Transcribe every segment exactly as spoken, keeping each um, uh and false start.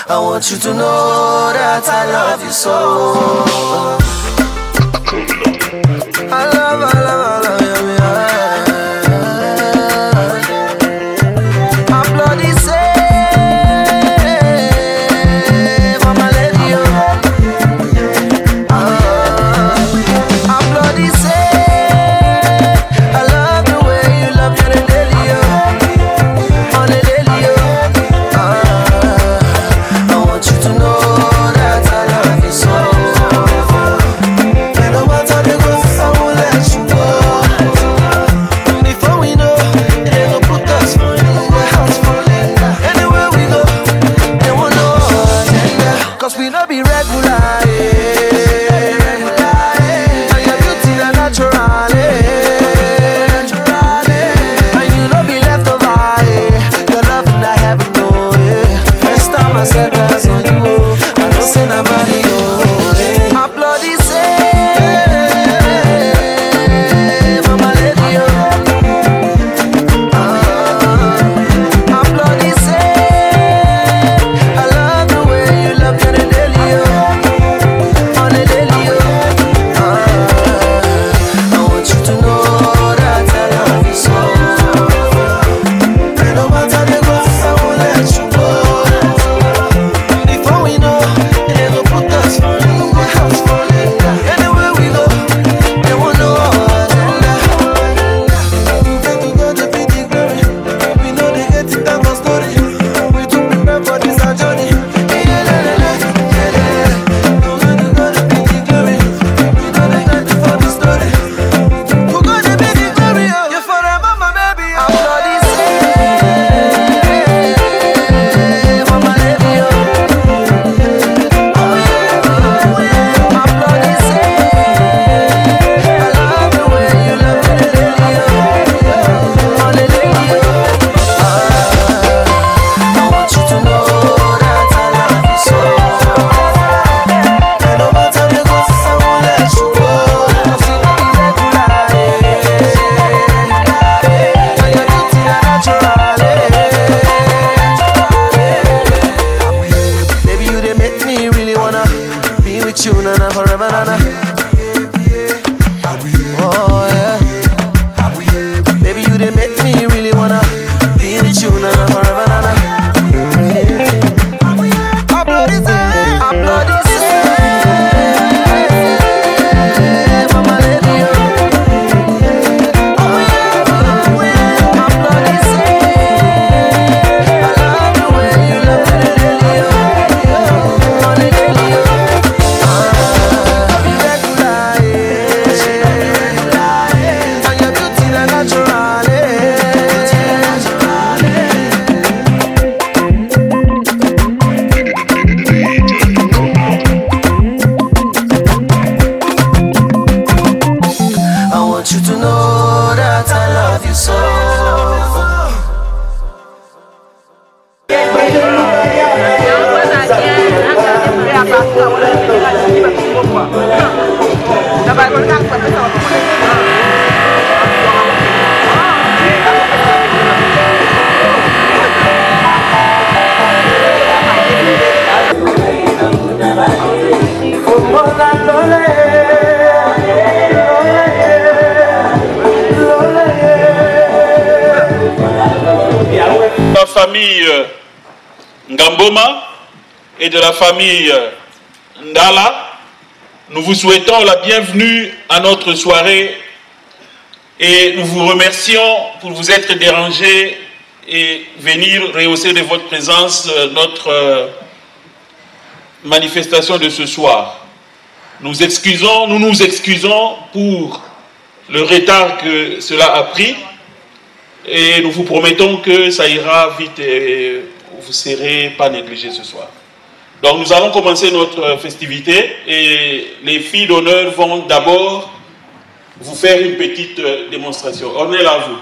I want you to know that I love you so. I love, I love, I love you, yeah. I'm bloody safe, I'm a lady, oh. I'm bloody safe. I love the way you love me on a daily, oh. On a daily, oh. I want you to know that I love you so. And no matter the cost, I won't let you go. Before we know, they gon' put us for the house falling. Anywhere we go, they won't know us. Cause we no be regular, yeah. And your beauty na natural, yeah. And you no be left over, yeah. Your love in the heaven, no, yeah. First time I said that's on you, I don't say nobody, oh, yeah. I'm bloody safe, I'm a lady, oh. I'm bloody safe. I love the way you love me on a daily, oh. On a daily, oh. I want you to know that I love you so. And no matter the cost, I won't let you go. Before we know, they gon' put us for the house falling. Anywhere we go, they won't know us. Thank you God, the pity glory. We know they get it down for story. We too prepare for this our journey. Yeah, la, la, la, yeah, la, la. Thank you God, the pity glory. We know they got it for the story. Who got the pity glory? Oh, you forever my baby. I'm bloody safe, I'm a lady, oh. Oh yeah, oh yeah, I'm bloody safe. I love the way you love me, lady, oh. On the lady, oh. I want you to know that I love you so. And no matter the cost, I won't let you go. Cause you know you regular, yeah. And your beauty na natural, yeah. Baby, you they make me really wanna be with you, nana, forever, nana. Oh yeah. Baby, you they make me really wanna be with you, nana, forever, nana. I'm bloody safe, I'm bloody safe, I'm a lady, oh. Oh yeah, oh yeah, I'm bloody safe. I love the way you love me, lady, oh. On the daily, oh. Be regular, yeah. And your beauty na natural, yeah. I want you to know that I love you so. La famille euh, Ngamboma et de la famille euh, Ndala, nous vous souhaitons la bienvenue à notre soirée et nous vous remercions pour vous être dérangés et venir rehausser de votre présence euh, notre euh, manifestation de ce soir. Nous excusons, nous nous excusons pour le retard que cela a pris. Et nous vous promettons que ça ira vite et vous ne serez pas négligés ce soir. Donc nous allons commencer notre festivité et les filles d'honneur vont d'abord vous faire une petite démonstration. On est là, vous.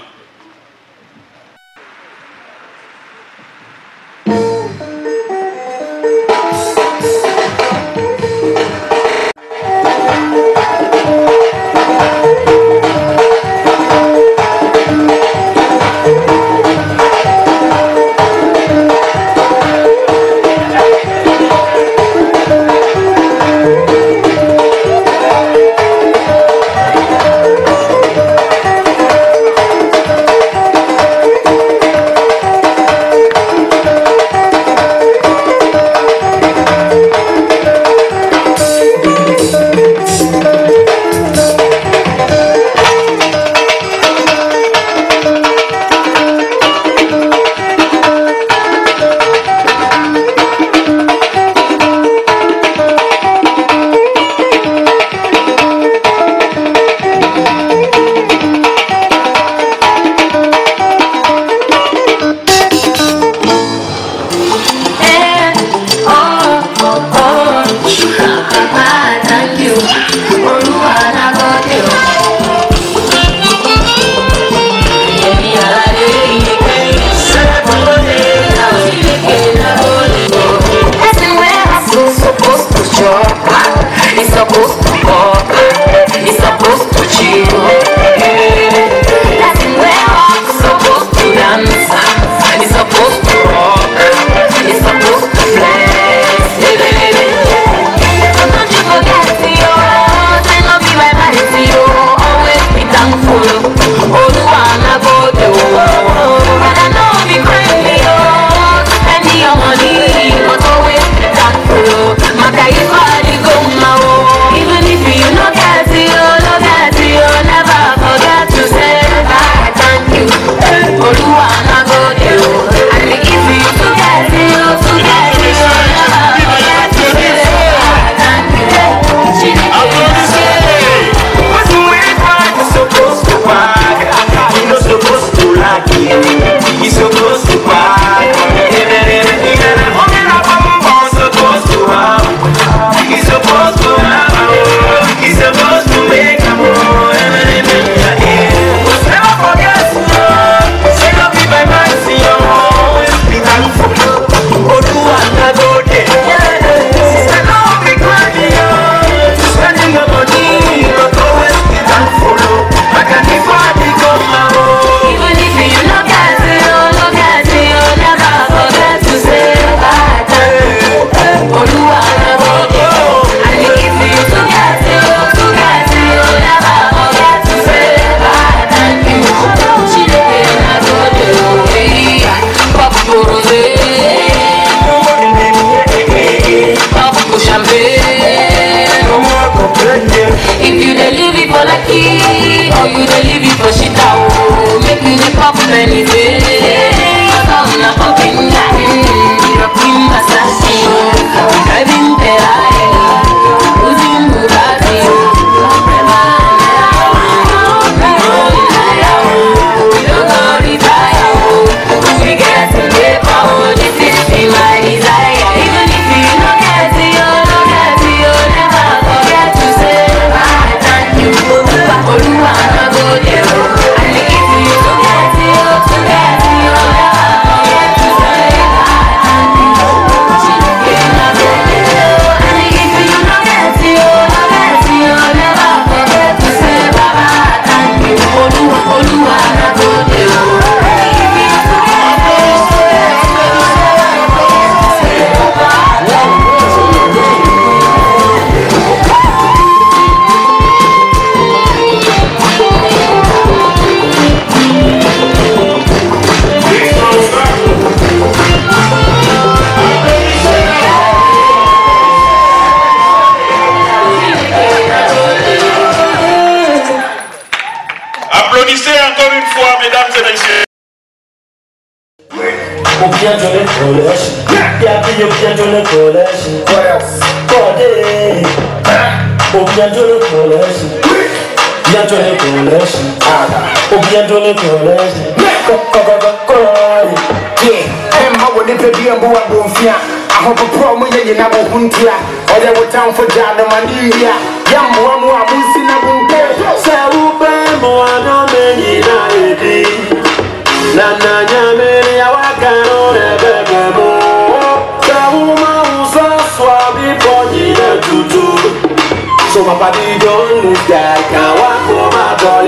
So my body don't lose that, can't walk for my boy.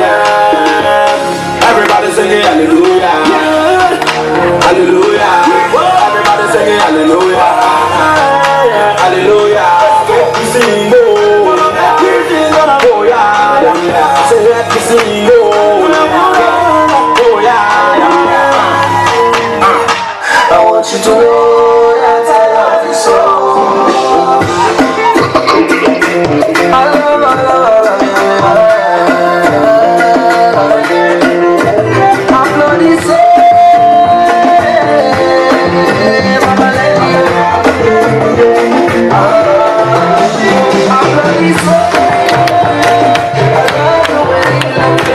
Everybody singing hallelujah, hallelujah. Everybody singing hallelujah, hallelujah. We sing oh, oh yeah, say let me sing oh, oh yeah. I want you to know that I love you so. I love, I love, I love you. I'm not easy. Mama, let me. I'm not easy. I love the way you love me.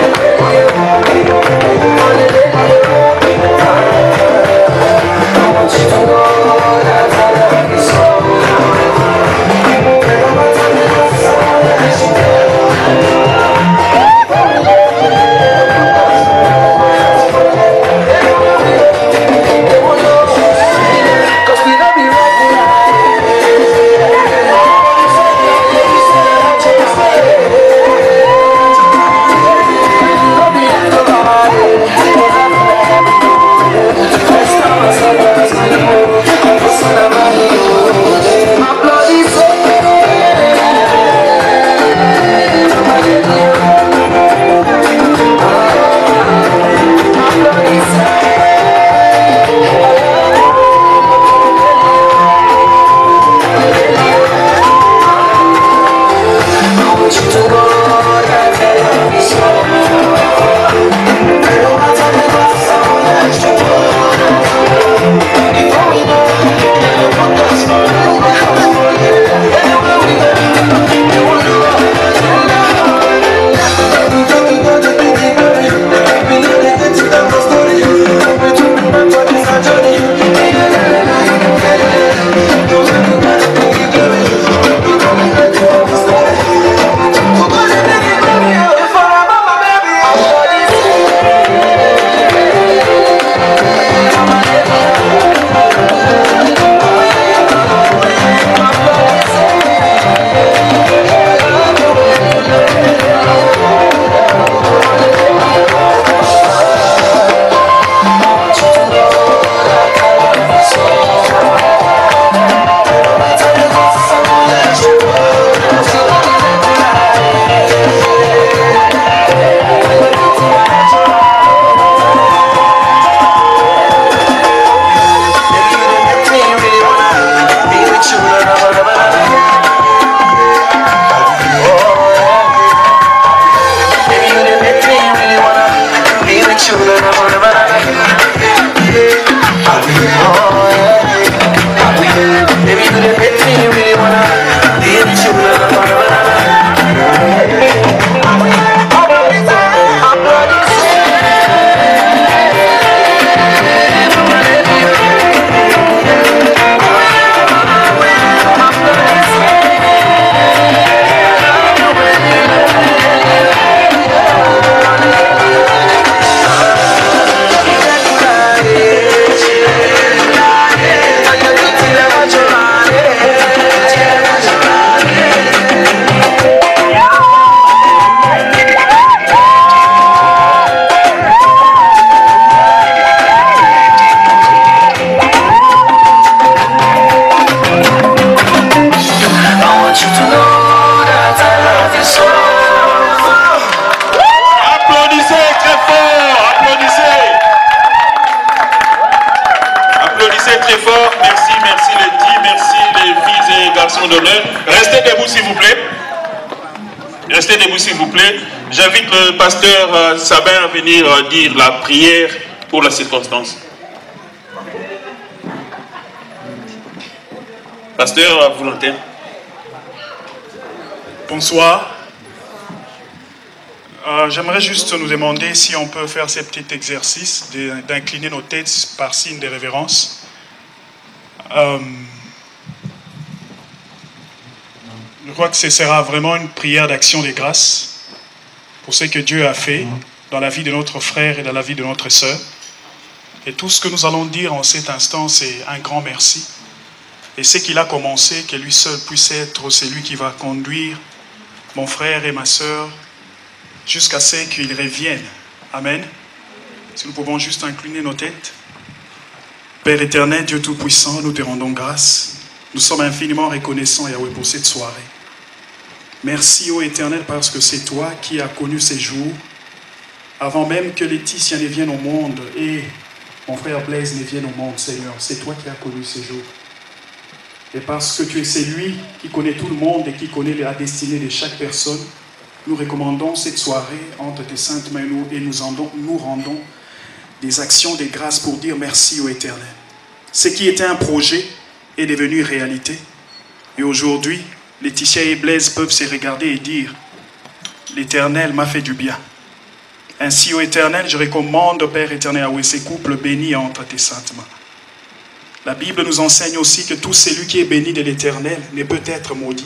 Restez debout s'il vous plaît. J'invite le pasteur euh, Sabin à venir euh, dire la prière pour la circonstance. Pasteur, à vous l'antenne. Bonsoir. Euh, J'aimerais juste nous demander si on peut faire ce petit exercice d'incliner nos têtes par signe de révérence. Euh, je crois que ce sera vraiment une prière d'action des grâces pour ce que Dieu a fait dans la vie de notre frère et dans la vie de notre sœur. Et tout ce que nous allons dire en cet instant, c'est un grand merci. Et ce qu'il a commencé, que lui seul puisse être celui qui va conduire mon frère et ma sœur jusqu'à ce qu'ils reviennent. Amen. Si nous pouvons juste incliner nos têtes. Père éternel, Dieu Tout-Puissant, nous te rendons grâce. Nous sommes infiniment reconnaissants, Yahweh, pour cette soirée. Merci, ô Éternel, parce que c'est toi qui as connu ces jours, avant même que Laetitia ne vienne au monde et mon frère Blaise ne vienne au monde, Seigneur. C'est toi qui as connu ces jours. Et parce que tu es celui qui connaît tout le monde et qui connaît la destinée de chaque personne, nous recommandons cette soirée entre tes saintes mains et nous, rendons, nous rendons des actions de grâce pour dire merci au Éternel. Ce qui était un projet est devenu réalité. Et aujourd'hui, Laetitia et Blaise peuvent se regarder et dire « L'Éternel m'a fait du bien ». Ainsi, au Éternel, je recommande, Père éternel, à ces couples bénis entre tes saintes mains. La Bible nous enseigne aussi que tout celui qui est béni de l'Éternel ne peut être maudit.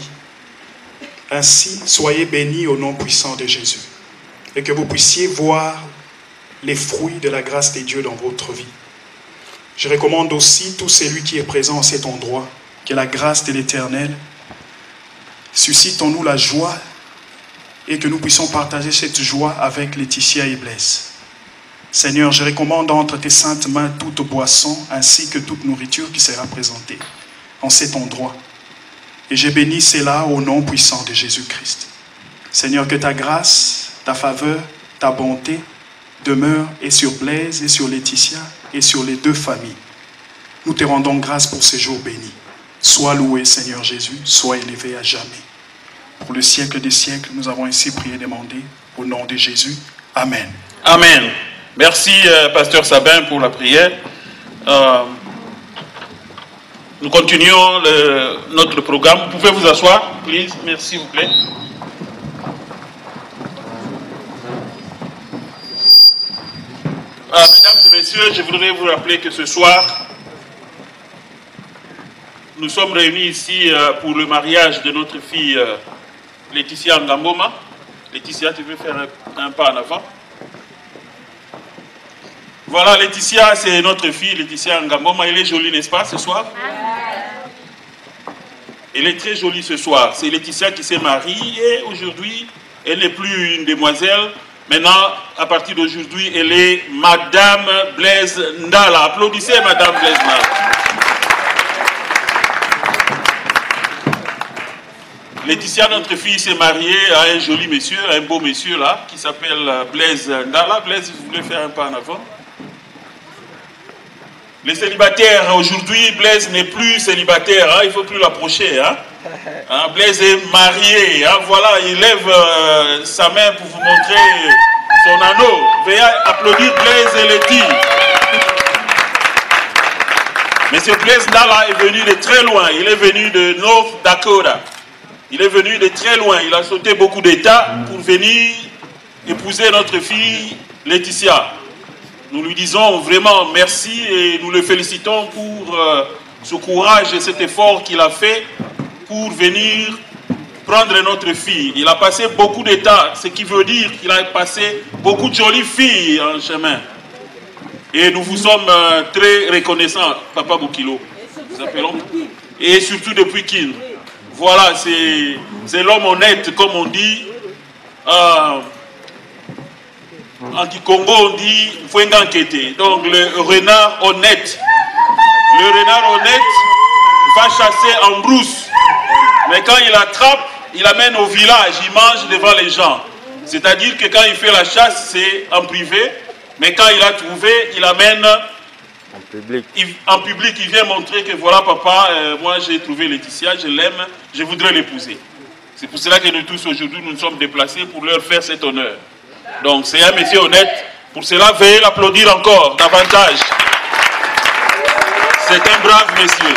Ainsi, soyez bénis au nom puissant de Jésus. Et que vous puissiez voir les fruits de la grâce de Dieu dans votre vie. Je recommande aussi tout celui qui est présent en cet endroit, que la grâce de l'Éternel suscite en nous la joie et que nous puissions partager cette joie avec Laetitia et Blaise. Seigneur, je recommande entre tes saintes mains toute boisson ainsi que toute nourriture qui sera présentée en cet endroit. Et je bénis cela au nom puissant de Jésus-Christ. Seigneur, que ta grâce, ta faveur, ta bonté demeure et sur Blaise et sur Laetitia et sur les deux familles. Nous te rendons grâce pour ces jours bénis. Sois loué, Seigneur Jésus, sois élevé à jamais. Pour le siècle des siècles, nous avons ainsi prié et demandé au nom de Jésus. Amen. Amen. Merci, euh, pasteur Sabin, pour la prière. Euh, nous continuons le, notre programme. Vous pouvez vous asseoir, please. Merci, s'il vous plaît. Euh, mesdames et messieurs, je voudrais vous rappeler que ce soir, nous sommes réunis ici euh, pour le mariage de notre fille euh, Laetitia Ngamboma. Laetitia, tu veux faire un, un pas en avant? Voilà, Laetitia, c'est notre fille, Laetitia Ngamboma. Elle est jolie, n'est-ce pas, ce soir? Elle est très jolie ce soir. C'est Laetitia qui s'est mariée et aujourd'hui, elle n'est plus une demoiselle. Maintenant, à partir d'aujourd'hui, elle est Madame Blaise Ndala. Applaudissez Madame Blaise Ndala. Laetitia, notre fille, s'est mariée à un joli monsieur, un beau monsieur là, qui s'appelle Blaise Ndala. Blaise, vous voulez faire un pas en avant? Les célibataires, aujourd'hui, Blaise n'est plus célibataire, hein, il ne faut plus l'approcher. Hein. Hein, Blaise est marié, hein, voilà, il lève euh, sa main pour vous montrer son anneau. Veuillez applaudir Blaise et Letty. Monsieur Blaise Ndala est venu de très loin, il est venu de North Dakota. Il est venu de très loin, il a sauté beaucoup d'États pour venir épouser notre fille Laetitia. Nous lui disons vraiment merci et nous le félicitons pour euh, ce courage et cet effort qu'il a fait pour venir prendre notre fille. Il a passé beaucoup d'états, ce qui veut dire qu'il a passé beaucoup de jolies filles en chemin. Et nous vous sommes euh, très reconnaissants, Papa Boukilo. Nous appelons. Et surtout depuis Kin. Voilà, c'est l'homme honnête, comme on dit. Euh, Anti-Congo, on dit Fouengankete. Donc le renard honnête. Le renard honnête va chasser en brousse. Mais quand il attrape, il amène au village, il mange devant les gens. C'est-à-dire que quand il fait la chasse, c'est en privé. Mais quand il a trouvé, il amène en public. Il, en public, il vient montrer que voilà papa, euh, moi j'ai trouvé Laetitia, je l'aime, je voudrais l'épouser. C'est pour cela que nous tous aujourd'hui, nous nous sommes déplacés pour leur faire cet honneur. Donc c'est un monsieur honnête. Pour cela, veuillez l'applaudir encore davantage. C'est un brave monsieur.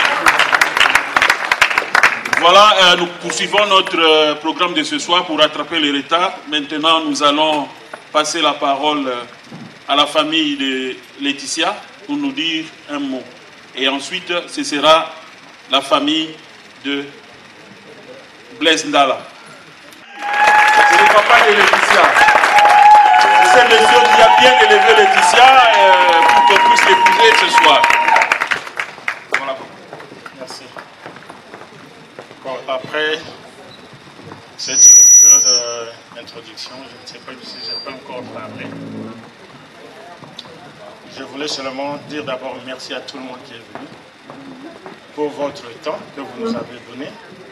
Voilà, euh, nous poursuivons notre euh, programme de ce soir pour rattraper les retards. Maintenant, nous allons passer la parole euh, à la famille de Laetitia pour nous dire un mot. Et ensuite, ce sera la famille de Blaise Ndala. C'est le papa de Laetitia. C'est monsieur qui a bien élevé Laetitia euh, pour qu'elle puisse l'épouser ce soir. Voilà. Merci. Bon, après cette longueur d'introduction, je ne sais pas si je peux encore parler. Je voulais seulement dire d'abord merci à tout le monde qui est venu pour votre temps que vous nous avez donné.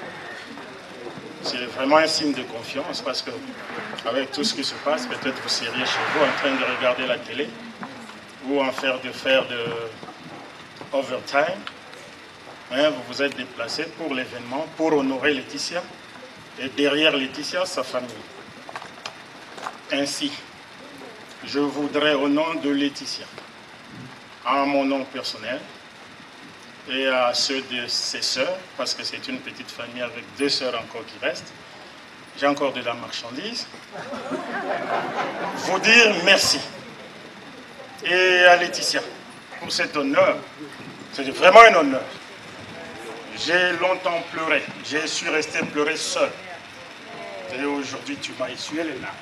C'est vraiment un signe de confiance parce que avec tout ce qui se passe, peut-être vous seriez chez vous en train de regarder la télé ou en faire de faire de overtime. Hein, vous vous êtes déplacé pour l'événement, pour honorer Laetitia et derrière Laetitia, sa famille. Ainsi, je voudrais au nom de Laetitia, en mon nom personnel et à ceux de ses sœurs, parce que c'est une petite famille avec deux sœurs encore qui restent, j'ai encore de la marchandise, vous dire merci. Et à Laetitia, pour cet honneur, c'est vraiment un honneur. J'ai longtemps pleuré, j'ai su rester pleurer seul. Et aujourd'hui, tu m'as essuyé les larmes.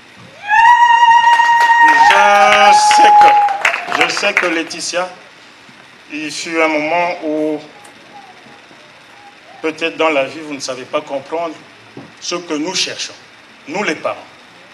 Je sais que, je sais que Laetitia, il fut un moment où, peut-être dans la vie, vous ne savez pas comprendre ce que nous cherchons, nous les parents.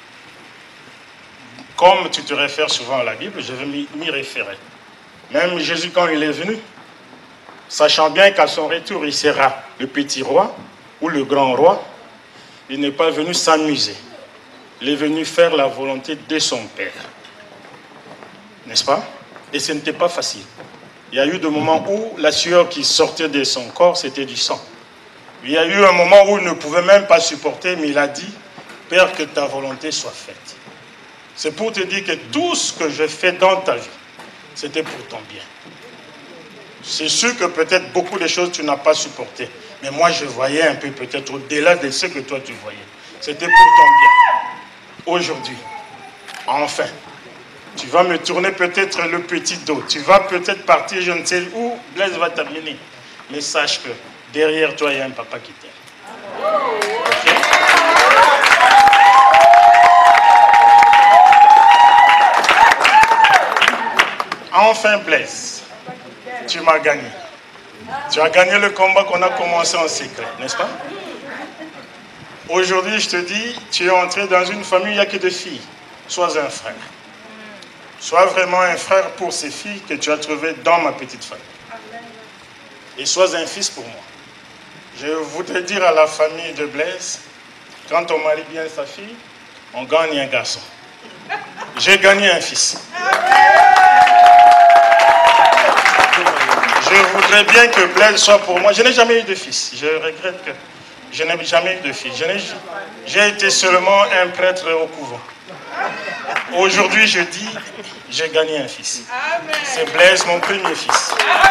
Comme tu te réfères souvent à la Bible, je vais m'y référer. Même Jésus, quand il est venu, sachant bien qu'à son retour, il sera le petit roi ou le grand roi, il n'est pas venu s'amuser. Il est venu faire la volonté de son Père. N'est-ce pas? Et ce n'était pas facile. Il y a eu des moments où la sueur qui sortait de son corps, c'était du sang. Il y a eu un moment où il ne pouvait même pas supporter, mais il a dit, Père, que ta volonté soit faite. C'est pour te dire que tout ce que je fais dans ta vie, c'était pour ton bien. C'est sûr que peut-être beaucoup de choses tu n'as pas supportées. Mais moi, je voyais un peu peut-être au-delà de ce que toi tu voyais. C'était pour ton bien. Aujourd'hui, enfin, tu vas me tourner peut-être le petit dos. Tu vas peut-être partir, je ne sais où, Blaise va t'amener. Mais sache que derrière toi, il y a un papa qui t'aime. Okay? Enfin, Blaise, tu m'as gagné. Tu as gagné le combat qu'on a commencé en secret, n'est-ce pas? Aujourd'hui, je te dis, tu es entré dans une famille, il n'y a que deux filles. Sois un frère. Sois vraiment un frère pour ces filles que tu as trouvées dans ma petite famille. Et sois un fils pour moi. Je voudrais dire à la famille de Blaise, quand on marie bien sa fille, on gagne un garçon. J'ai gagné un fils. Je voudrais bien que Blaise soit pour moi. Je n'ai jamais eu de fils. Je regrette que je n'ai jamais eu de fils. J'ai été seulement un prêtre au couvent. Aujourd'hui, je dis, j'ai gagné un fils. C'est Blaise, mon premier fils.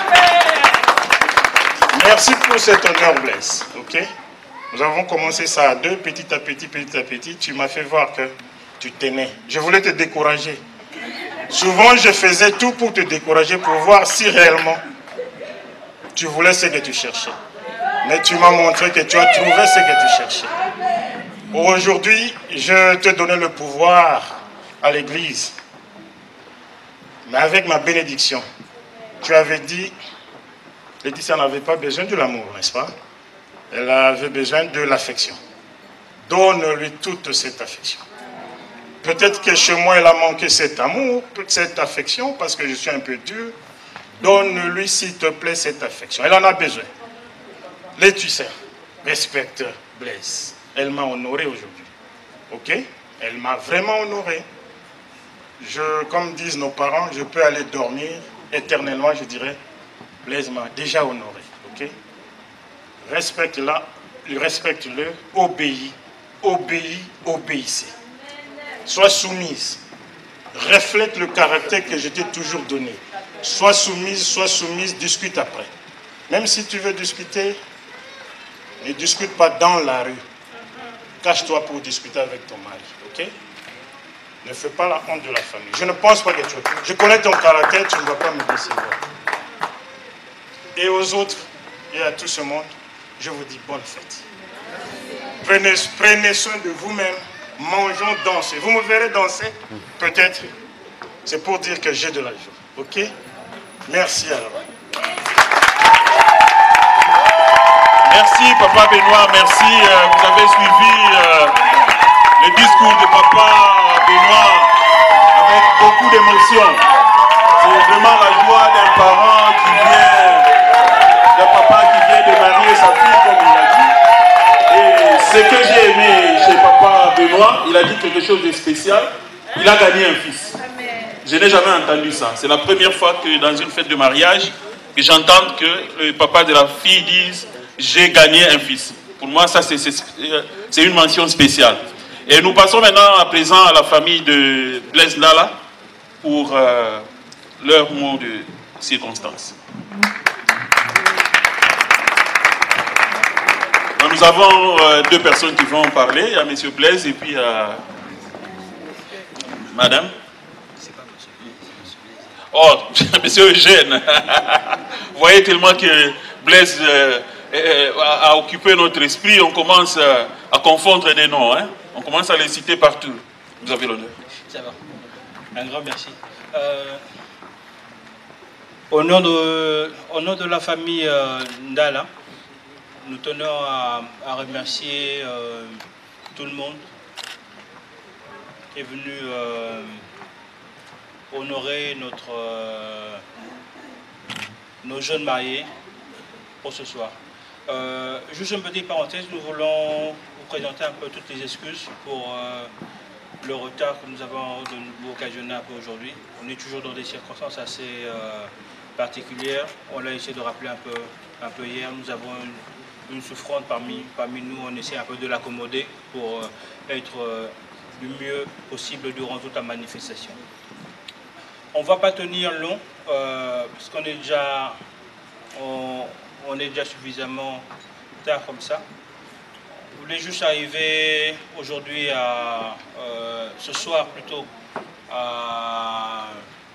Merci pour cet honneur, Blaise. Ok? Nous avons commencé ça à deux, petit à petit, petit à petit. Tu m'as fait voir que tu t'aimais. Je voulais te décourager. Souvent, je faisais tout pour te décourager, pour voir si réellement tu voulais ce que tu cherchais. Mais tu m'as montré que tu as trouvé ce que tu cherchais. Aujourd'hui, je te donnais le pouvoir à l'église. Mais avec ma bénédiction, tu avais dit, Laetitia n'avait pas besoin de l'amour, n'est-ce pas? Elle avait besoin de l'affection. Donne-lui toute cette affection. Peut-être que chez moi, elle a manqué cet amour, cette affection, parce que je suis un peu dur. Donne-lui, s'il te plaît, cette affection. Elle en a besoin. Laetitia, respecte Blaise. Elle m'a honoré aujourd'hui. Ok? Elle m'a vraiment honoré. Je, comme disent nos parents, je peux aller dormir éternellement, je dirais, Blaise m'a déjà honoré. Ok? Respecte-la respecte-le, obéis, obéis, obéissez. Sois soumise. Reflète le caractère que je t'ai toujours donné. Sois soumise, sois soumise, discute après. Même si tu veux discuter, ne discute pas dans la rue. Cache-toi pour discuter avec ton mari, ok? Ne fais pas la honte de la famille. Je ne pense pas que tu... Je connais ton caractère, tu ne vas pas me décevoir. Et aux autres, et à tout ce monde, je vous dis bonne fête. Prenez, prenez soin de vous-même, mangeons, dansez. Vous me verrez danser, peut-être. C'est pour dire que j'ai de la joie, ok? Merci alors. Merci Papa Benoît, merci. Euh, vous avez suivi euh, le discours de Papa Benoît avec beaucoup d'émotion. C'est vraiment la joie d'un parent qui vient, d'un papa qui vient de marier sa fille comme il a dit. Et ce que j'ai aimé chez Papa Benoît, il a dit quelque chose de spécial. Il a gagné un fils. Je n'ai jamais entendu ça. C'est la première fois que dans une fête de mariage, que j'entends que le papa de la fille dise « j'ai gagné un fils ». Pour moi, ça c'est une mention spéciale. Et nous passons maintenant à présent à la famille de Blaise Ndala pour euh, leur mot de circonstance. Donc, nous avons euh, deux personnes qui vont parler. Il y a M. Blaise et puis euh, Madame. Oh, Monsieur Eugène. Vous voyez tellement que Blaise euh, a, a occupé notre esprit, on commence à, à confondre des noms. Hein? On commence à les citer partout. Vous avez l'honneur. Ça va. Un grand merci. Euh, au, nom de, au nom de la famille euh, Ndala, nous tenons à, à remercier euh, tout le monde qui est venu euh, honorer notre, euh, nos jeunes mariés pour ce soir. Euh, juste une petite parenthèse, nous voulons vous présenter un peu toutes les excuses pour euh, le retard que nous avons de nouveau occasionné un peu aujourd'hui. On est toujours dans des circonstances assez euh, particulières. On l'a essayé de rappeler un peu, un peu hier. Nous avons une, une souffrante parmi, parmi nous. On essaie un peu de l'accommoder pour euh, être euh, du mieux possible durant toute la manifestation. On ne va pas tenir long euh, parce qu'on est déjà... On, on est déjà suffisamment tard comme ça. Je voulais juste arriver aujourd'hui à, euh, ce soir plutôt, à,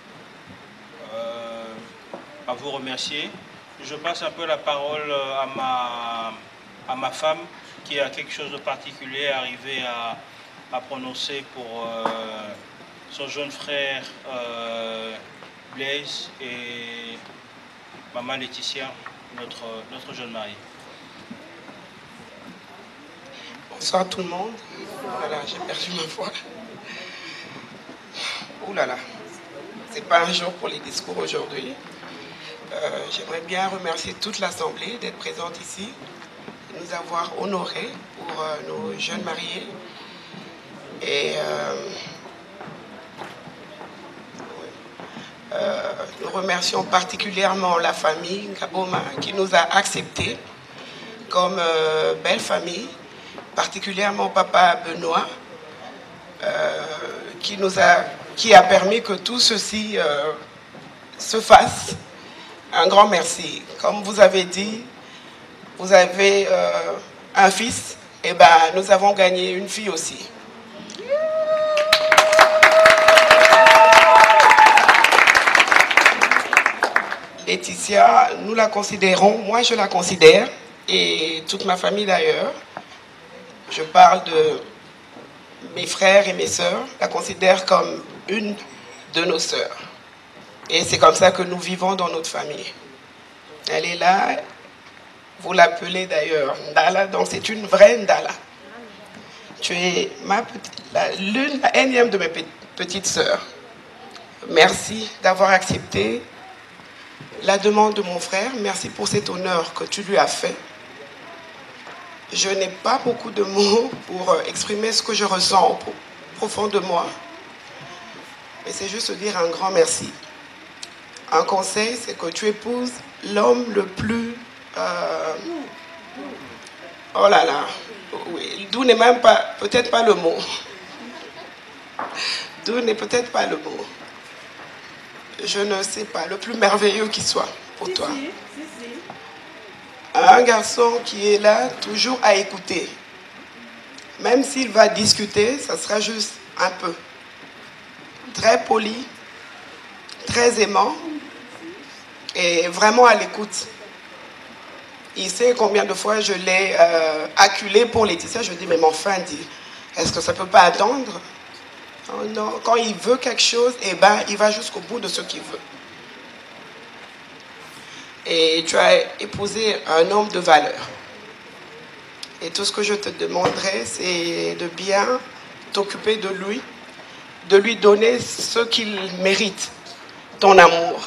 euh, à vous remercier. Je passe un peu la parole à ma, à ma femme qui a quelque chose de particulier à arriver à, à prononcer pour euh, son jeune frère euh, Blaise et maman Laetitia, notre, notre jeune mariée. Bonsoir tout le monde. Voilà, j'ai perdu ma voix. Ouh là là, c'est pas un jour pour les discours aujourd'hui. Euh, J'aimerais bien remercier toute l'Assemblée d'être présente ici, de nous avoir honorés pour euh, nos jeunes mariés. Et euh, euh, nous remercions particulièrement la famille Ngaboma qui nous a acceptés comme euh, belle famille. Particulièrement papa Benoît, euh, qui, nous a, qui a permis que tout ceci euh, se fasse. Un grand merci. Comme vous avez dit, vous avez euh, un fils, et ben nous avons gagné une fille aussi. Laetitia, nous la considérons, moi je la considère, et toute ma famille d'ailleurs. Je parle de mes frères et mes sœurs, la considère comme une de nos sœurs. Et c'est comme ça que nous vivons dans notre famille. Elle est là, vous l'appelez d'ailleurs Ndala, donc c'est une vraie Ndala. Tu es ma petite, la, l'une, la énième de mes petites sœurs. Merci d'avoir accepté la demande de mon frère. Merci pour cet honneur que tu lui as fait. Je n'ai pas beaucoup de mots pour exprimer ce que je ressens au profond de moi. Mais c'est juste dire un grand merci. Un conseil, c'est que tu épouses l'homme le plus euh, Oh là là, oui, doux n'est même pas, peut-être pas le mot. Doux n'est peut-être pas le mot. Je ne sais pas, le plus merveilleux qui soit pour si, toi. Si, si, si. Un garçon qui est là, toujours à écouter. Même s'il va discuter, ça sera juste un peu. Très poli, très aimant et vraiment à l'écoute. Il sait combien de fois je l'ai euh, acculé pour Laetitia. Je dis, mais mon enfin, dit, est-ce que ça ne peut pas attendre? Oh non. Quand il veut quelque chose, eh ben, il va jusqu'au bout de ce qu'il veut. Et tu as épousé un homme de valeur. Et tout ce que je te demanderai, c'est de bien t'occuper de lui, de lui donner ce qu'il mérite, ton amour.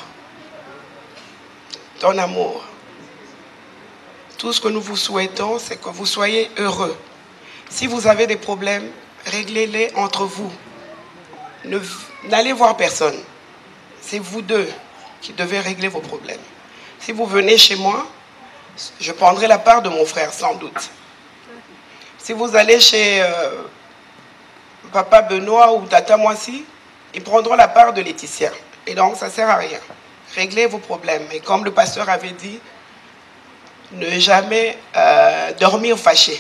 Ton amour. Tout ce que nous vous souhaitons, c'est que vous soyez heureux. Si vous avez des problèmes, réglez-les entre vous. N'allez voir personne. C'est vous deux qui devez régler vos problèmes. Si vous venez chez moi, je prendrai la part de mon frère, sans doute. Si vous allez chez euh, Papa Benoît ou Tata Moissi, ils prendront la part de Laetitia. Et donc, ça ne sert à rien. Réglez vos problèmes. Et comme le pasteur avait dit, ne jamais euh, dormir fâché.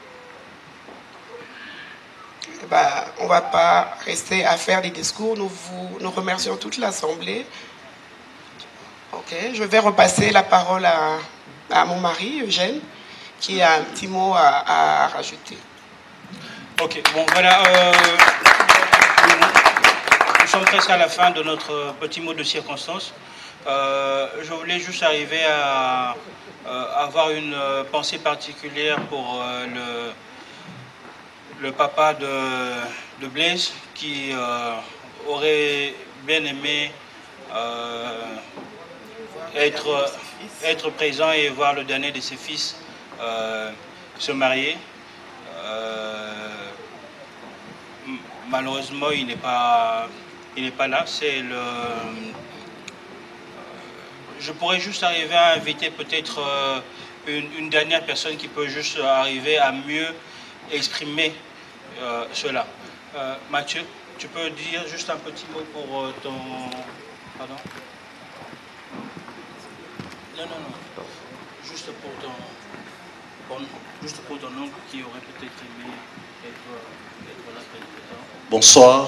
Eh ben, on ne va pas rester à faire des discours. Nous, vous, nous remercions toute l'Assemblée. Ok, je vais repasser la parole à, à mon mari, Eugène, qui a un petit mot à, à rajouter. Ok, bon, voilà. Euh, nous sommes presque à la fin de notre petit mot de circonstance. Euh, je voulais juste arriver à euh, avoir une euh, pensée particulière pour euh, le, le papa de, de Blaise, qui euh, aurait bien aimé euh, être, être présent et voir le dernier de ses fils euh, se marier. Euh, malheureusement, il n'est pas, il n'est pas là. C'est le... Je pourrais juste arriver à inviter peut-être euh, une, une dernière personne qui peut juste arriver à mieux exprimer euh, cela. Euh, Mathieu, tu peux dire juste un petit mot pour euh, ton... Pardon? Non, non, non. Juste pour ton... Pour, juste pour ton oncle qui aurait peut-être aimé être, être là quelque temps. Bonsoir.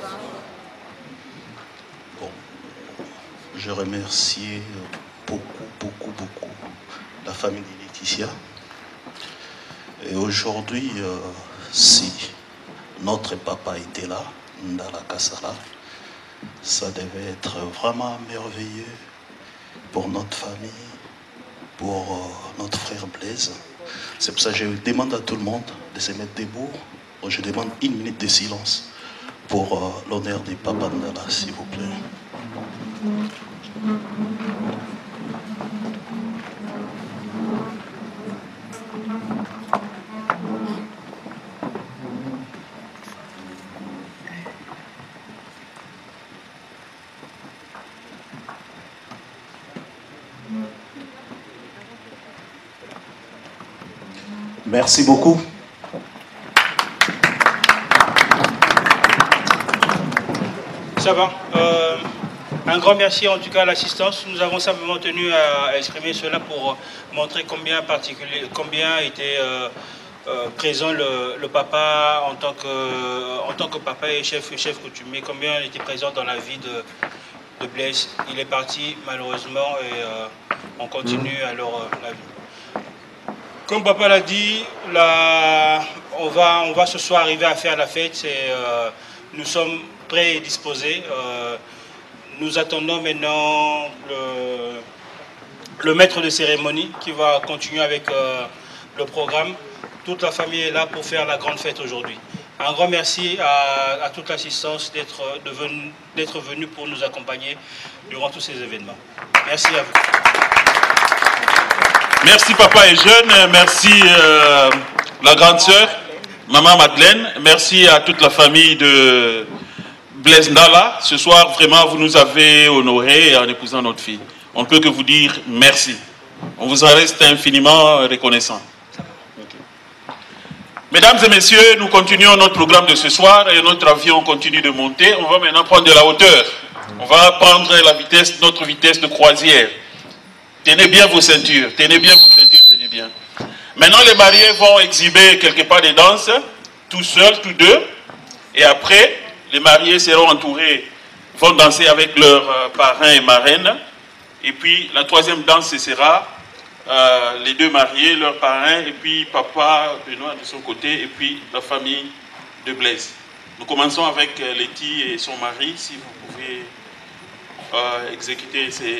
Bon, je remercie beaucoup, beaucoup, beaucoup la famille de Laetitia. Et aujourd'hui, euh, si notre papa était là, Ndala Kassala, ça devait être vraiment merveilleux pour notre famille, pour euh, notre frère Blaise. C'est pour ça que je demande à tout le monde de se mettre debout. Je demande une minute de silence pour euh, l'honneur du papa Ndala, s'il vous plaît. Merci beaucoup. Ça va. Euh, un grand merci en tout cas à l'assistance. Nous avons simplement tenu à exprimer cela pour montrer combien particulier, combien était euh, euh, présent le, le papa en tant que en tant que papa et chef chef coutumier, combien il était présent dans la vie de, de Blaise. Il est parti malheureusement et euh, on continue alors euh, la vie. Comme papa l'a dit, la, on, va, on va ce soir arriver à faire la fête. Et, euh, nous sommes prêts et disposés. Euh, nous attendons maintenant le, le maître de cérémonie qui va continuer avec euh, le programme. Toute la famille est là pour faire la grande fête aujourd'hui. Un grand merci à, à toute l'assistance d'être venu, d'être venu pour nous accompagner durant tous ces événements. Merci à vous. Merci papa et jeune, merci euh, la grande sœur, maman Madeleine, merci à toute la famille de Blaise Ndala. Ce soir, vraiment, vous nous avez honorés en épousant notre fille. On ne peut que vous dire merci. On vous en reste infiniment reconnaissant. Okay. Mesdames et messieurs, nous continuons notre programme de ce soir et notre avion continue de monter. On va maintenant prendre de la hauteur. On va prendre la vitesse, notre vitesse de croisière. Tenez bien vos ceintures, tenez bien vos ceintures, tenez bien. Maintenant, les mariés vont exhiber quelque part des danses, tout seuls, tous deux. Et après, les mariés seront entourés, vont danser avec leurs euh, parrains et marraines. Et puis, la troisième danse, ce sera euh, les deux mariés, leurs parrains, et puis papa Benoît de son côté, et puis la famille de Blaise. Nous commençons avec euh, Letty et son mari, si vous pouvez euh, exécuter ces...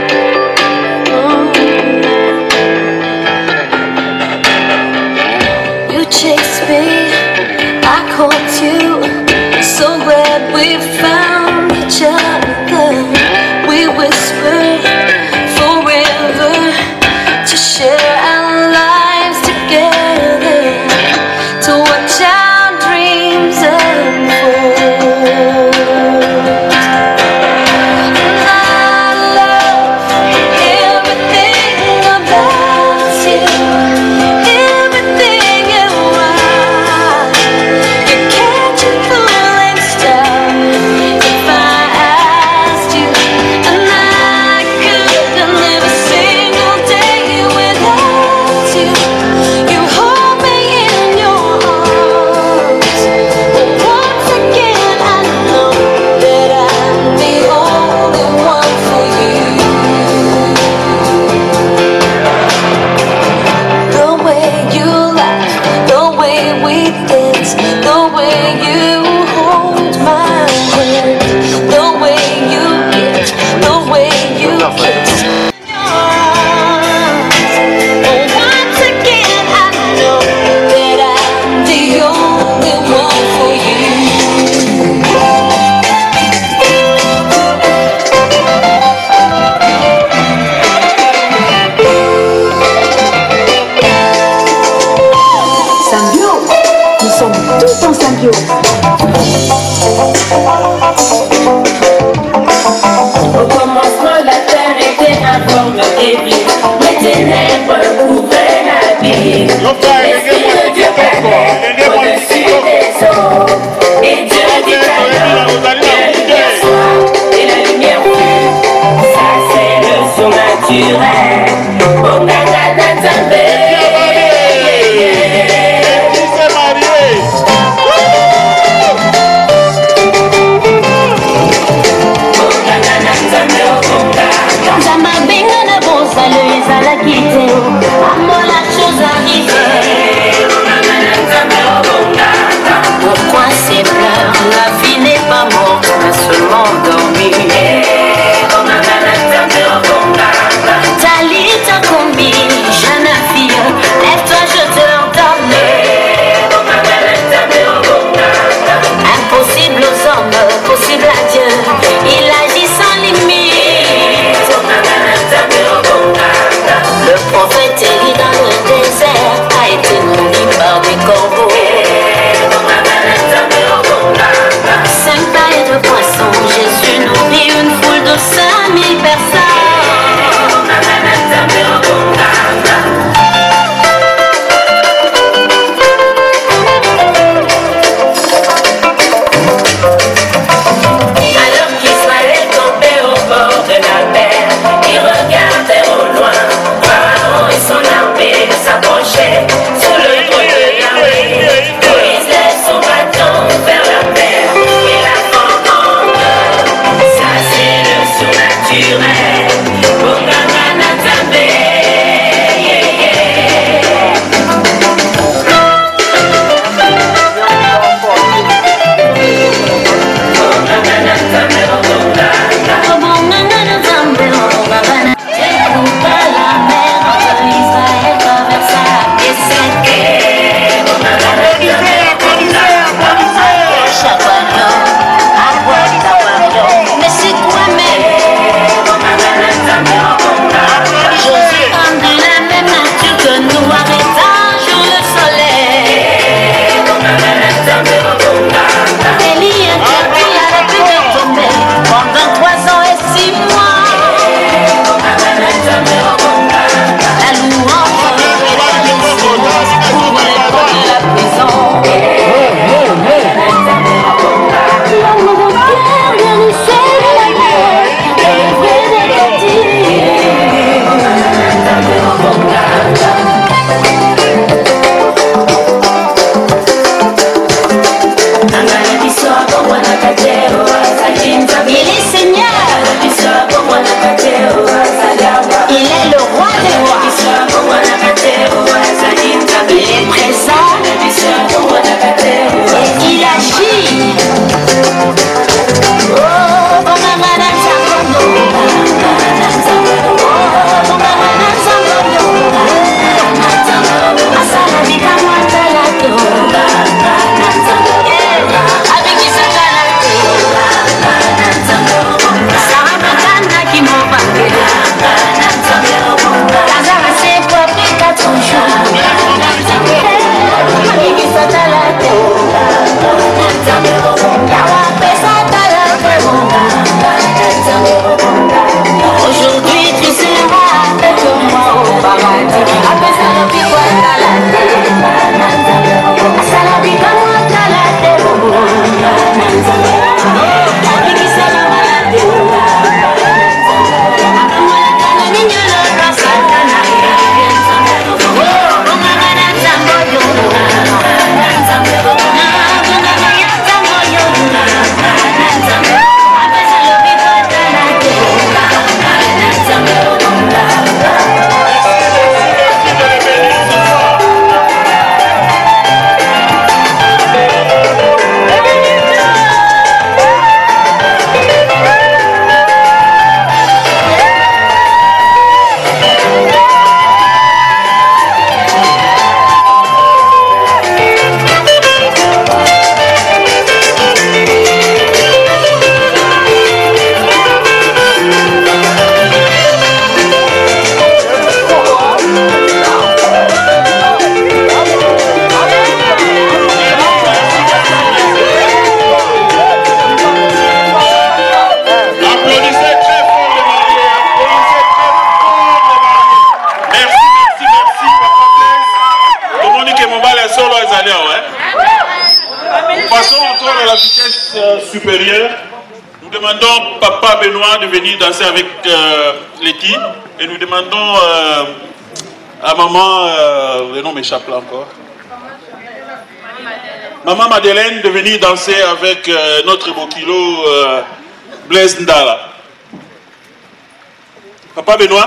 You chased me, I caught you. So glad we found each other. We whispered forever to share our lives together, to watch our dreams unfold. And I love everything about you, everything you are. You catch a falling star if I Il est Seigneur. Il est le roi des rois. Il est présent. Et il agit. Oh, aujourd'hui tu seras avec moi au paradis. Après ça, le piquois à la tête. Ça la vie comme moi à la tête. Avec qui ça va à la tête. Après moi, la niña le brasse à la tête. Oh, on a la tango yo. Supérieure, nous demandons Papa Benoît de venir danser avec euh, Letty et nous demandons euh, à maman, euh, le nom m'échappe là encore, maman Madeleine de venir danser avec euh, notre Bokilo euh, Blaise Ndala. Papa Benoît.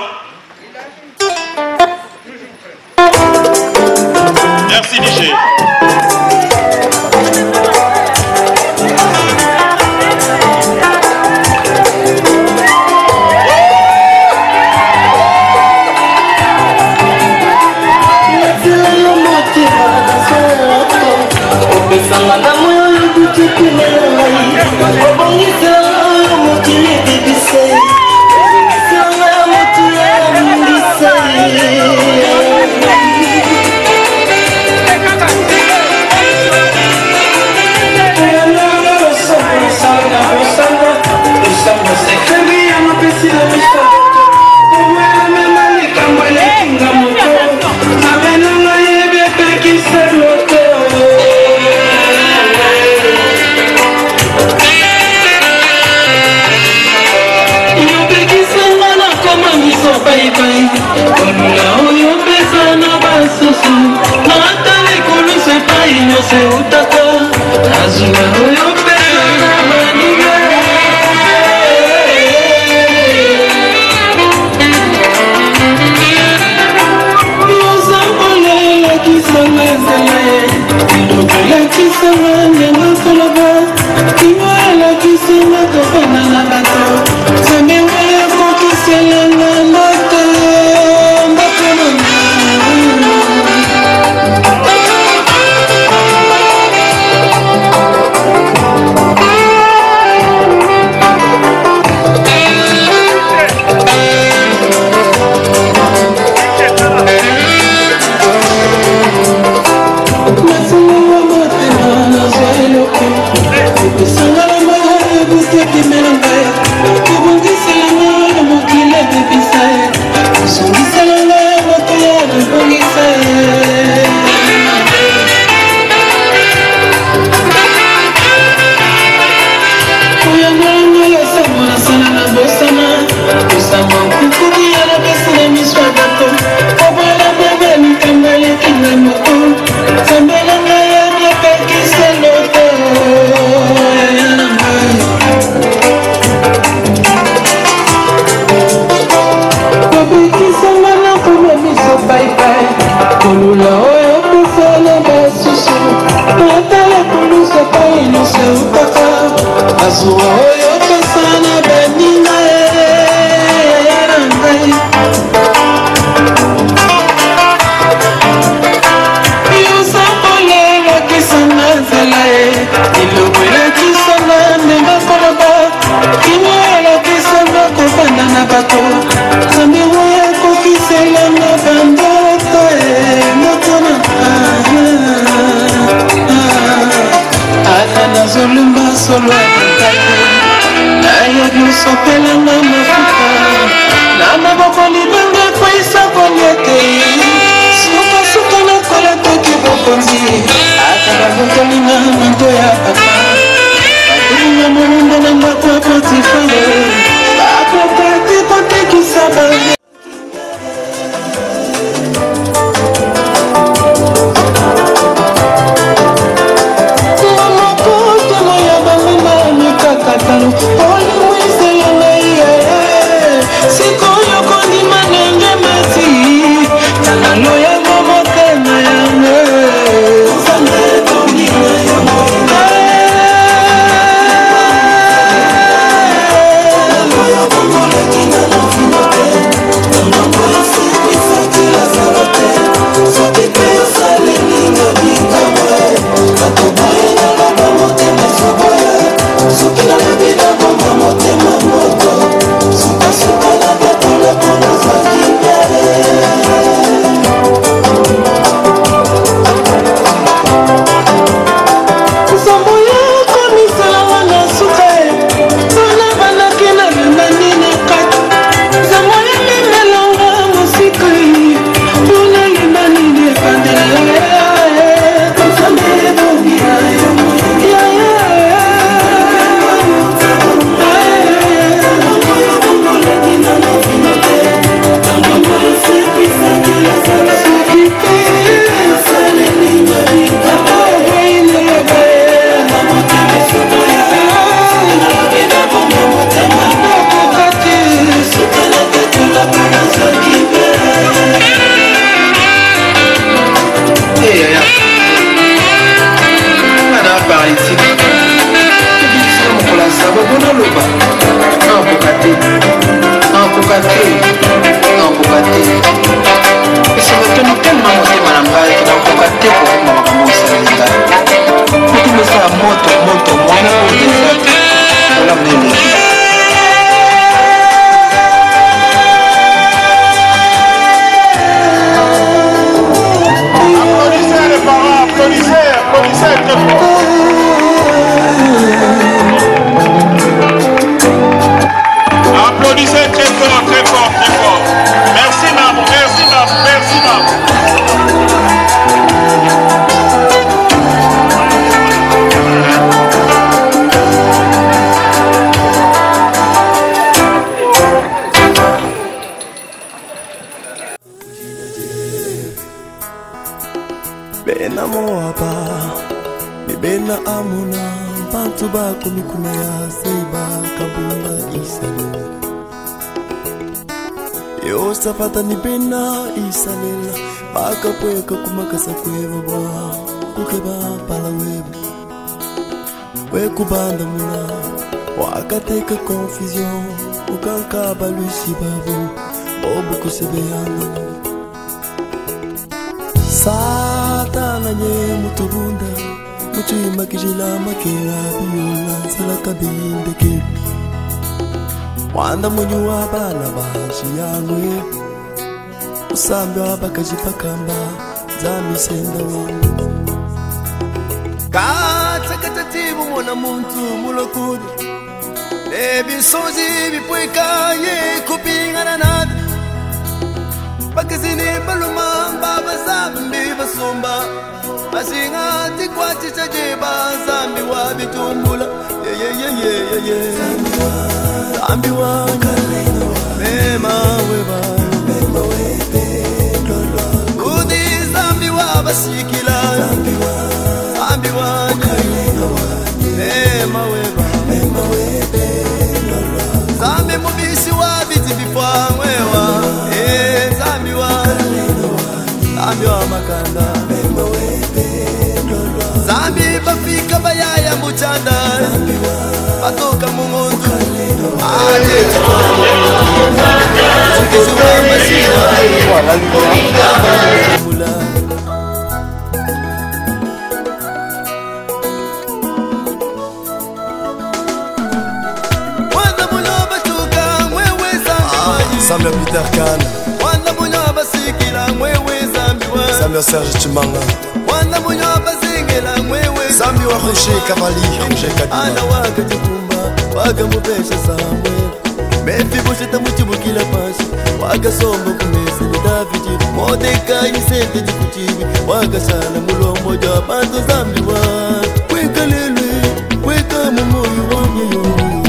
Merci Michel. Sambela ngaya, Azuoyo kasana benina erangai Yusapole wakisana zelae Ilobwela kisana nemba kolaba Kinyoela kisana kopanda na bato Zambiwa yako kisela na bandoko Motona Ata na zulumba solo Naya yusopela na mafuta Na maboko libanga kwa isa konyete Suka suka na kola toki bokonzi Ata babuto lina mando ya papa Bakuri na murumba na mbakwa potifale Bakwa kati kote kisabane Bena moaba, mi bena amuna, bantu ba kumikumea seba kabula isale. Yo safata ni bena isalela, baka pweka kumakasa kweva ba, kukeba pala weba. Weku banda muna, wakateka confusion, ukanka balusi babu, bobu kusebeyana. Satana nye mutubunda Muchima kijila makera biyula Sala kabinde ke Wanda munyu wabana bashi yangwe Usambi wabakaji pakamba Zami senda wangu Kata katatibu mwana muntu mulokude Ebi sozi bipweka ye kupingana nade Bakazini baluma baba zambi basomba Basinga tikwati chajiba zambi wa bitumbula Ye ye ye ye ye ye Zambi wa Mema weba Mema webe Udi zambi wa basikila Zambi wa Zambi wa Mema weba Mema webe Zambi mubisi wa biti bifwa mwewa Eh zambi wa Zambi wa makanda Mema webe Zambi bafika bayaya mbuchanda Zambi wa Samuel Peter Khan, Samuel Serge Chimanga, Zambi wa Roger Cavalier, Roger Kadima, Waga mupesha Samuel, Mefi bosheta muchibukila pashi, Waga sombo kumesi ni Davidi, Mordecai nisente jikuchibi, Waga sana mulombo ja bantu Zambi wa, Weka lele, weka mumoyo wanyo.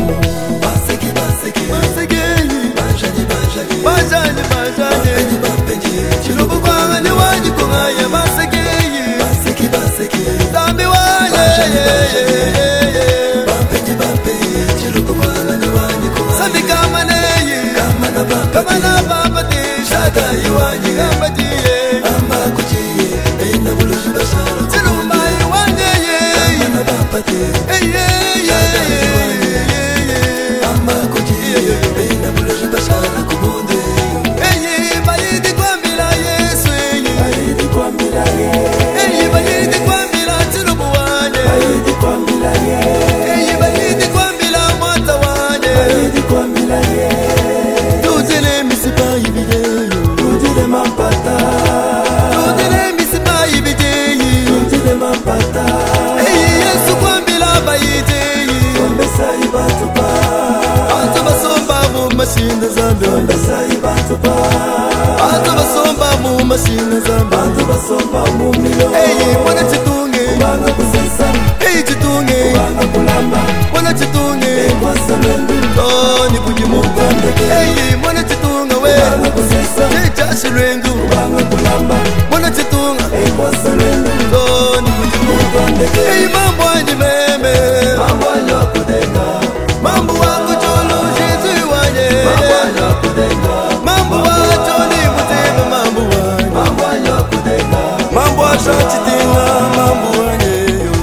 Baseki baseki, baseki, Bajani bajani, Bajani bajani, Bajani, Chilubu kwanga ni wanyi kungaya, Baseki, Baseki baseki, Zambi wa, Bajani bajani, Bampeji bampeji, Chilubu kwanga ni wanyi kungaya, Zambi kama neye, Kama na bampeji, Kama na bampeji, Shada iwanyi kama jiye, Amba kujiye, Eina bulushi bashara, Chilubu iwanyi ye, Kama na bampeji, Eye Shada iwanyi ye, Amba kujiye, Eina bulushi bashara kubunde, Eye bayidi kwambila Yesu, Bayidi kwambila Yesu, Eye bayidi kwambila Chilubu wanye, Bayidi kwambila Yesu, Eye bayidi kwambila mwata wanye, Bayidi kwambila Yesu, Tuzile misipa ibideyo, Tuzile mapata, Tuzile misipa ibideyo, Tuzile mapata, Eye Yesu kwambila bayideyo, Kombesa ibatupa, Anto basomba mu mashine zambi, Kombesa ibatupa, Anto basomba mu mashine zambi, Anto basomba mu milo, Eye mwana chitunge, Kubanga kusesa, Eye chitunge, Kubanga kulamba, Mwana chitunge, Kwa salendu, Toni kujimuka, Eye mwana chitunga we, Kubanga kusesa, Chicha shilwengu, Kubanga kulamba, Mwana chitunga, Kwa salendu, Toni kujimuka, Eye mambo anji meme, Mambo anyo kudenga, Mambo wako cholo Jesu wanye, Mambo anyo kudenga, Mambo wacho ni mutema mambo wanye, Mambo anyo kudenga, Mambo asha chitinga, Mambo wanye yo,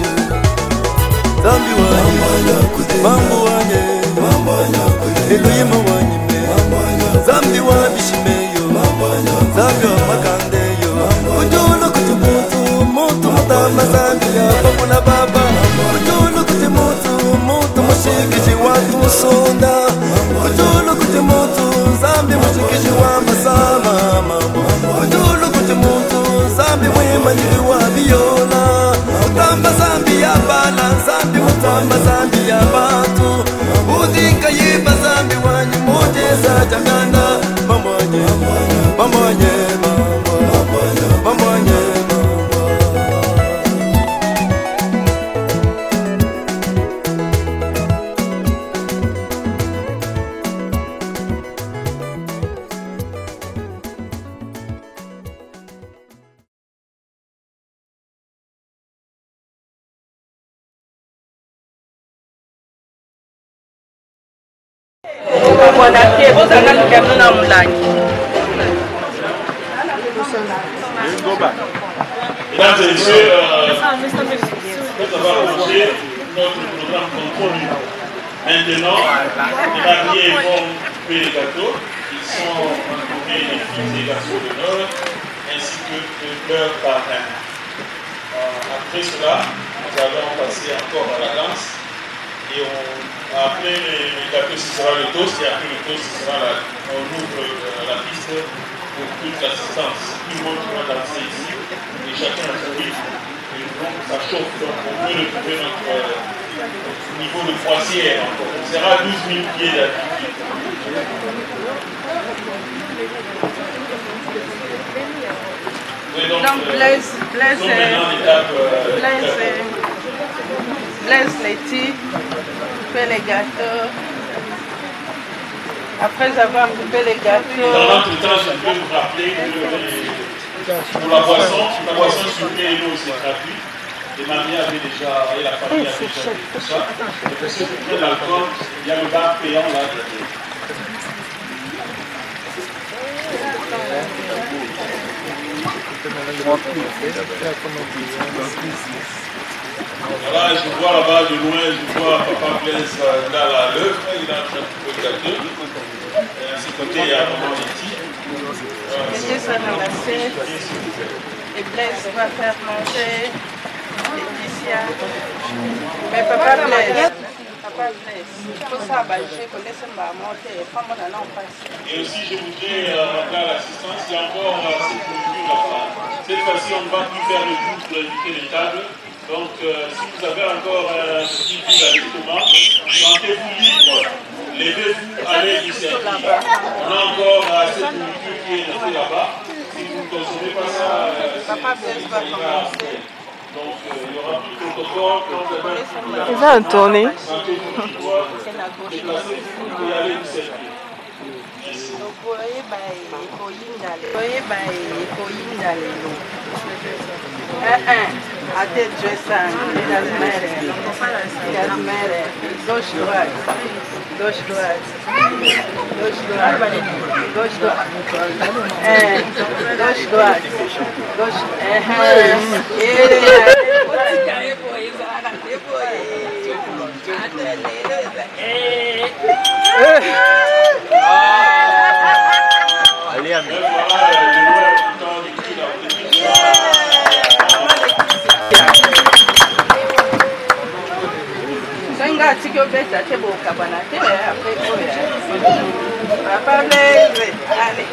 Zambi wanye, Mambo wanye, Mambo anyo kudenga, Egoyima wanye me, Mambo anyo, Zambi wabishime yo, Mambo anyo, Zambi wa makande yo, Ujolo kuti mutu, mutu mutama Zambi ya pamuna baba, Ujolo kuti mutu, mutu mushikishi watu sonda, Ujolo kuti mutu, Zambi mushikishi wa masama, Ujolo kuti mutu, Zambi wema nili wa biola, Utamba Zambi ya bala, Zambi utamba Zambi ya batu, Udika yiba Zambi wanyi mojeza jangana, Mamwanye, Mamwanye, Mamwanye, Mamwanye. Mesdames et messieurs, euh, nous avons lancé notre programme contrôle. Maintenant, les mariés vont couper les gâteaux. Ils sont entourés des filles et garçons d'honneur, ainsi que de leurs parrains. Euh, après cela, nous allons passer encore à la danse. Et on, après les, les gâteaux, ce sera le toast. Et après le toast, ce sera la, on ouvre la piste pour toute l'assistance. Tout le monde va danser ici. Et chacun a son rythme. Et donc ça chauffe. Donc on peut retrouver notre, euh, notre niveau de croisière encore. On sera à douze mille pieds d'altitude. Oui, donc, donc euh, Blaise, Blaise, nous sommes maintenant à l'étape, euh, Blaise, Blaise Letty fait les gâteaux. Après avoir coupé les gâteaux. Dans l'entretien, je peux vous rappeler que pour la boisson, la boisson sucrée et l'eau, c'est gratuit. Les mamies avaient déjà, et la famille avait déjà fait tout ça. Et pour ceux qui prennent l'alcool, il y a le bar payant là. Voilà, je vois là-bas de loin, je vois Papa Blaise dans la l'œuvre, il a un petit peu de gâteau. Et à ses côtés, il y a Maman Letty. Mettez ça dans l'assiette. Et Blaise va faire manger Laetitia. Mais Papa Blaise, Papa Blaise, il faut ça, bah, je connais ça, bah, monter. Pas mon allant en passe. Et aussi, je voudrais rappeler à l'assistance, il y a encore cette nourriture là-bas. Cette fois-ci, on ne va plus faire le tour pour éviter les tables. Donc, euh, si vous avez encore un petit fil à l'estomac, sentez-vous libre. Levez-vous, allez vous servir. On a encore euh, cette nourriture qui est restée là-bas. Si vous ne consommez pas ça, euh, Papa Blaise va commencer. donc euh, il y aura plus de protocole. C'est ça, un tourné. Sentez-vous libre. Déplacez-vous et allez vous servir. I did dress on. It doesn't matter. It doesn't matter. Gauche droite. Gauche droite. Gauche droite. Gauche droite. Eh, gauche droite. Gauche. Allez, à Senga tikyo beta tebo kabana tele après quoi. Papa Blaise, allez.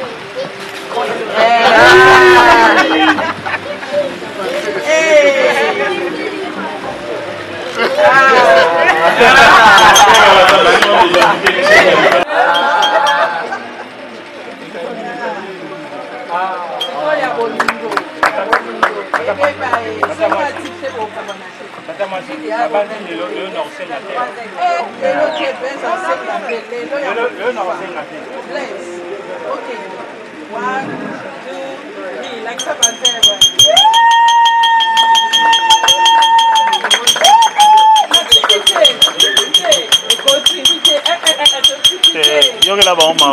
Yo que la bomba,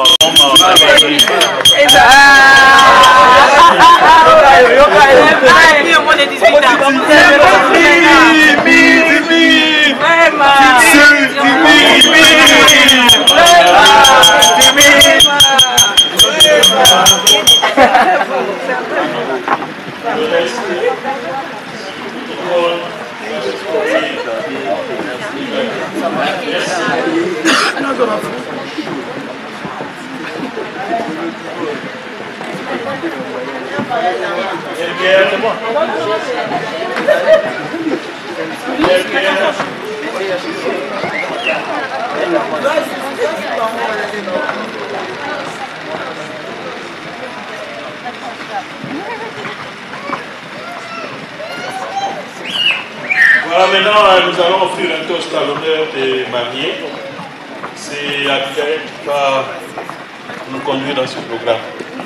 Voilà, maintenant nous allons offrir un toast à l'honneur des mariés. C'est Abigail qui va nous conduire dans ce programme.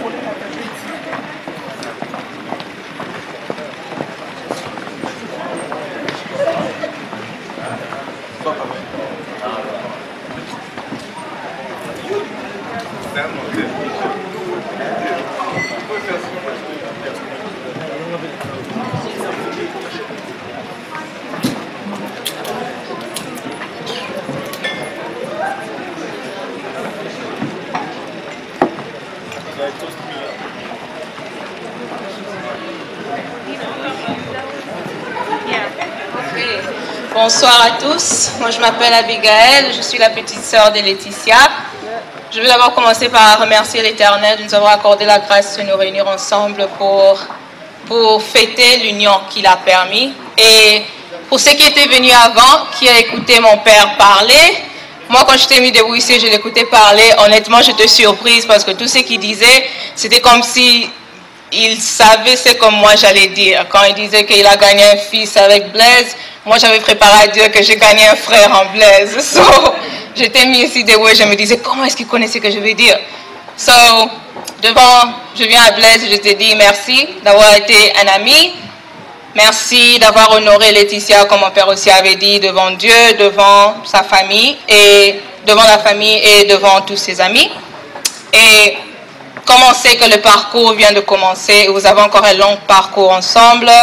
Bonsoir à tous, moi je m'appelle Abigail, je suis la petite sœur de Laetitia. Je veux d'abord commencer par remercier l'Éternel de nous avoir accordé la grâce de nous réunir ensemble pour, pour fêter l'union qu'il a permis. Et pour ceux qui étaient venus avant, qui a écouté mon père parler, moi quand je t'ai mis debout ici, je l'écoutais parler, honnêtement j'étais surprise parce que tout ce qu'il disait, c'était comme si il savait ce que moi j'allais dire. Quand il disait qu'il a gagné un fils avec Blaise, moi j'avais préparé à dire que j'ai gagné un frère en Blaise. So, j'étais mis ici debout et je me disais comment est-ce qu'il connaissait ce que je veux dire. So, devant, je viens à Blaise et je te dis merci d'avoir été un ami. Merci d'avoir honoré Laetitia comme mon père aussi avait dit devant Dieu, devant sa famille et devant la famille et devant tous ses amis. Et comme on sait que le parcours vient de commencer, vous avez encore un long parcours ensemble,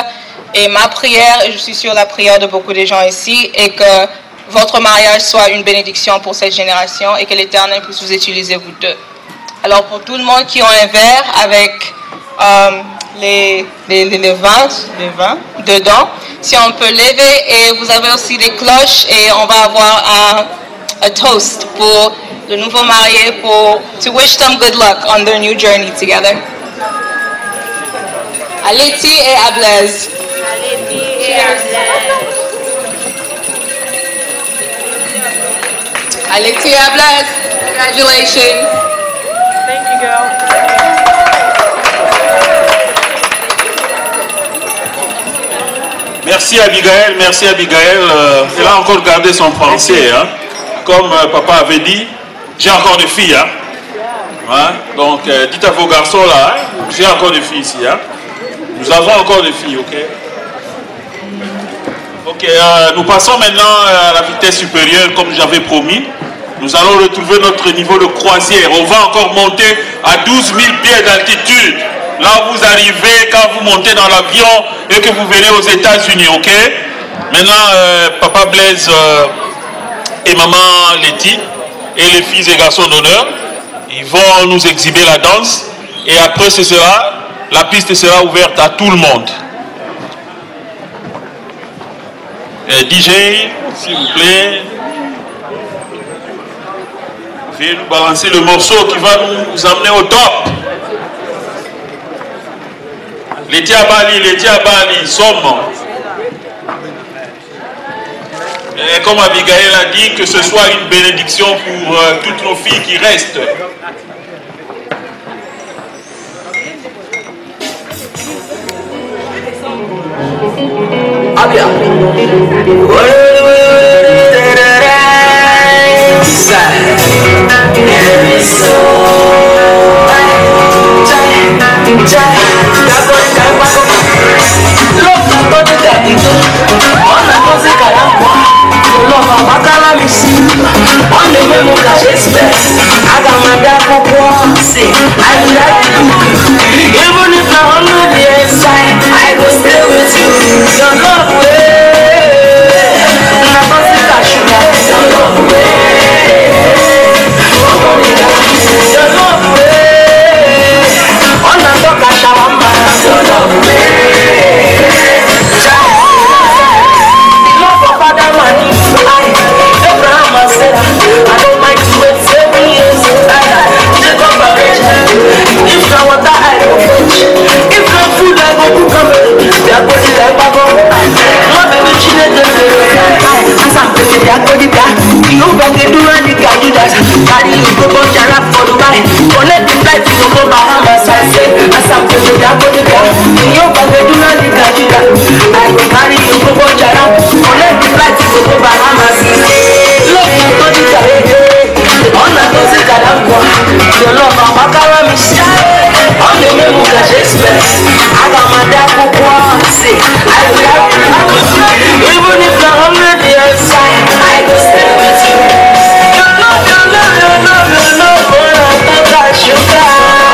Et ma prière, et je suis sûre la prière de beaucoup de gens ici, est que votre mariage soit une bénédiction pour cette génération et que l'Éternel puisse vous utiliser vous deux. Alors pour tout le monde qui a un verre avec euh, les, les, les, les vins, les vins dedans, si on peut lever, et vous avez aussi des cloches et on va avoir un, un toast pour le nouveau marié, pour to wish them good luck on their new journey together. À Letty et à Blaise. À Letty et à Blaise. Congratulations. Thank you, girl. Merci Abigail, merci Abigail. Euh, elle a encore gardé son français. Hein. Comme euh, papa avait dit, j'ai encore des filles. Hein. Hein? Donc euh, dites à vos garçons là, hein, j'ai encore des filles ici. Hein. Nous avons encore des filles, ok? Ok, euh, nous passons maintenant à la vitesse supérieure comme j'avais promis. Nous allons retrouver notre niveau de croisière. On va encore monter à douze mille pieds d'altitude. Là où vous arrivez quand vous montez dans l'avion et que vous venez aux États-Unis, ok? Maintenant, euh, Papa Blaise euh, et Maman Letty et les filles et garçons d'honneur, ils vont nous exhiber la danse. Et après, ce sera, la piste sera ouverte à tout le monde. Et D J, s'il vous plaît. Veuillez nous balancer le morceau qui va nous amener au top. Letty à Bali, Letty à Bali, somme. Et comme Abigail a dit, que ce soit une bénédiction pour euh, toutes nos filles qui restent. Ah bien. Even if I hundred years inside, I go stay with you. Your love way, na consider sugar. Your love way, your love way. On a talk a shawamba. Your love way. Love for father man, I Abraham and Sarah. I don't mind to wait seven years. Jacob and Rachel. If na water I go fetch, if na food I go cook am. Their body like babo. My baby children dey say, as I'm paying their body back. You go dey do any guy do that. Carry you go go Jara for Dubai. Collect the flight to go Bahamas. I say, as I'm paying their body back. You go dey do any guy do that. I go carry you go go Jara. Collect the flight to go Bahamas. Love you to the Caribbean. On a dose de l'ampoule, de l'homme en bacala Michel. On est même au j'espère. Agamada pourquoi c'est I love you. Even if I'm hundred years inside, I go stay with you. You love, you love, you love, you love, oh la tata sugar.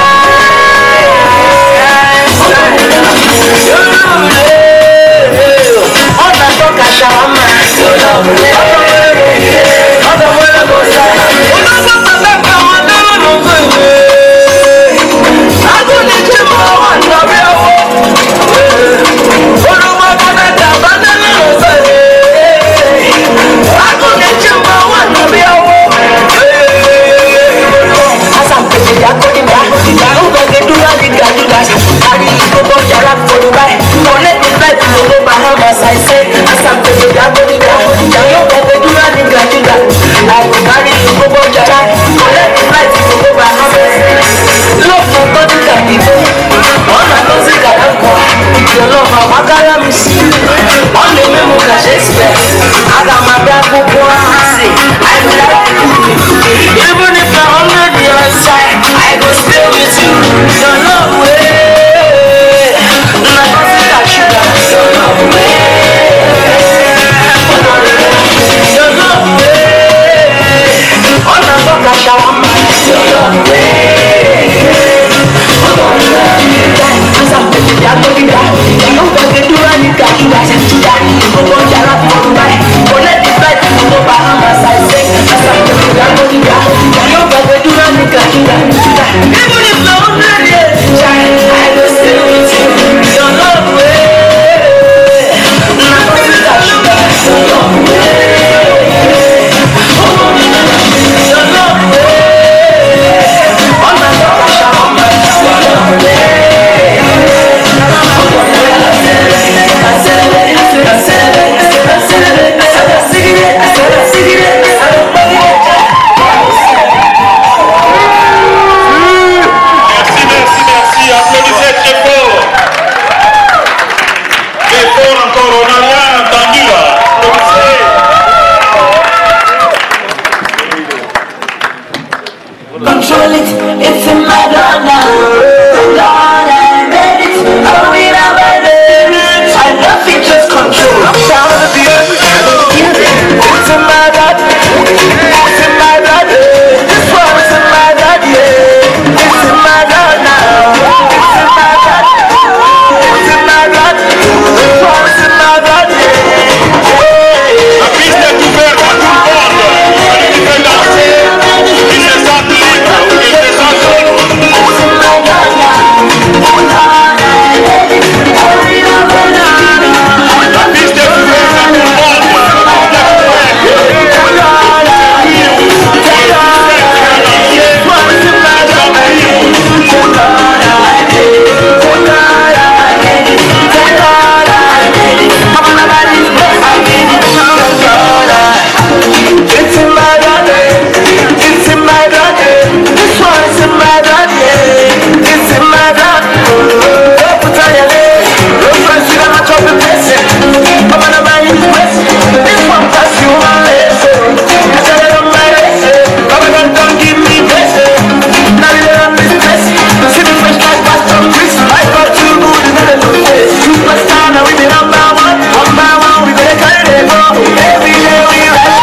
You love me. On a talk à Shama. You love me. On the world goes down. I say, as I'm taking that body down, you got to do anything like you got. I will carry you go go Jara, collect the flight to go Bahamas. Love for body can be good. On a dose de l'alcool, your love a bacala Michel. On the même que j'espère. Agamada pourquoi c'est I love you. Even if I'm hundred years inside, I go stay with you. Your love way, na consider sugar. Your love way. Your love way. On a talk a shawamba. Your love way. As I'm taking that body down, you got to do anything. it. It's in my blood now. Lord, I made it. Oh, we love it. I nothing just control. I'm down to the earth. It's in my blood. It's in my blood. This one is in my blood. Yeah. It's in my blood now. It's in my blood. It's in my blood. This one is in my blood. La piste est ouverte à tout le monde. Celui qui veut danser, qui se sent libre ou qui se sent seul. La piste est ouverte à tout le It's in my blood, it's in my blood, this one is in my blood, yeah. It's in my blood, oh, put on your leg, don't press it, I'm not dropping blessing. I'm on a man in blessing, this one pass you my blessing. I said it on my blessing, Baba don't, don't give me blessing. Now you don't miss blessing, see me fresh like Pastor Chris. I got too good in the new face. Superstar, now we be number one, one by one, we better carry the go. Every day we rise.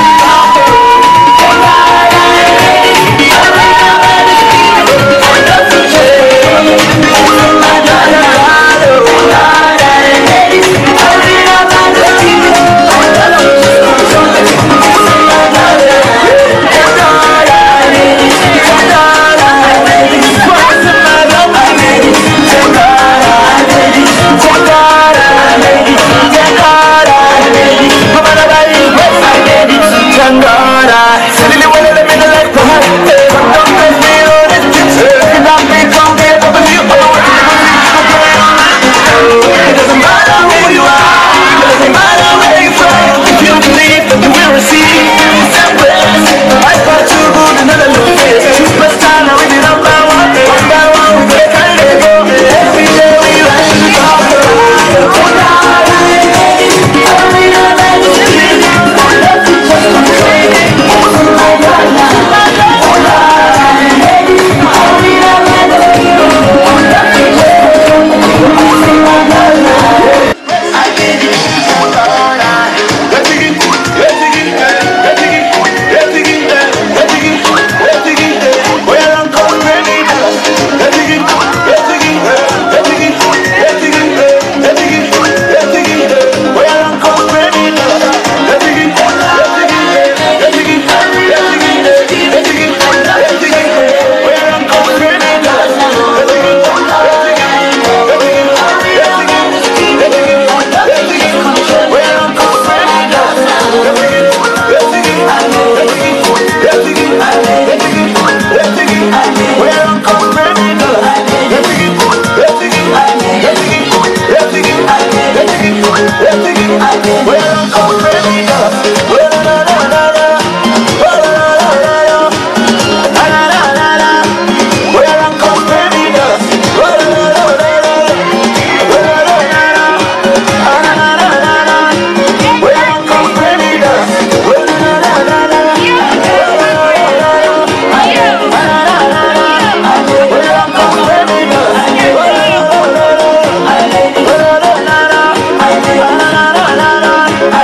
I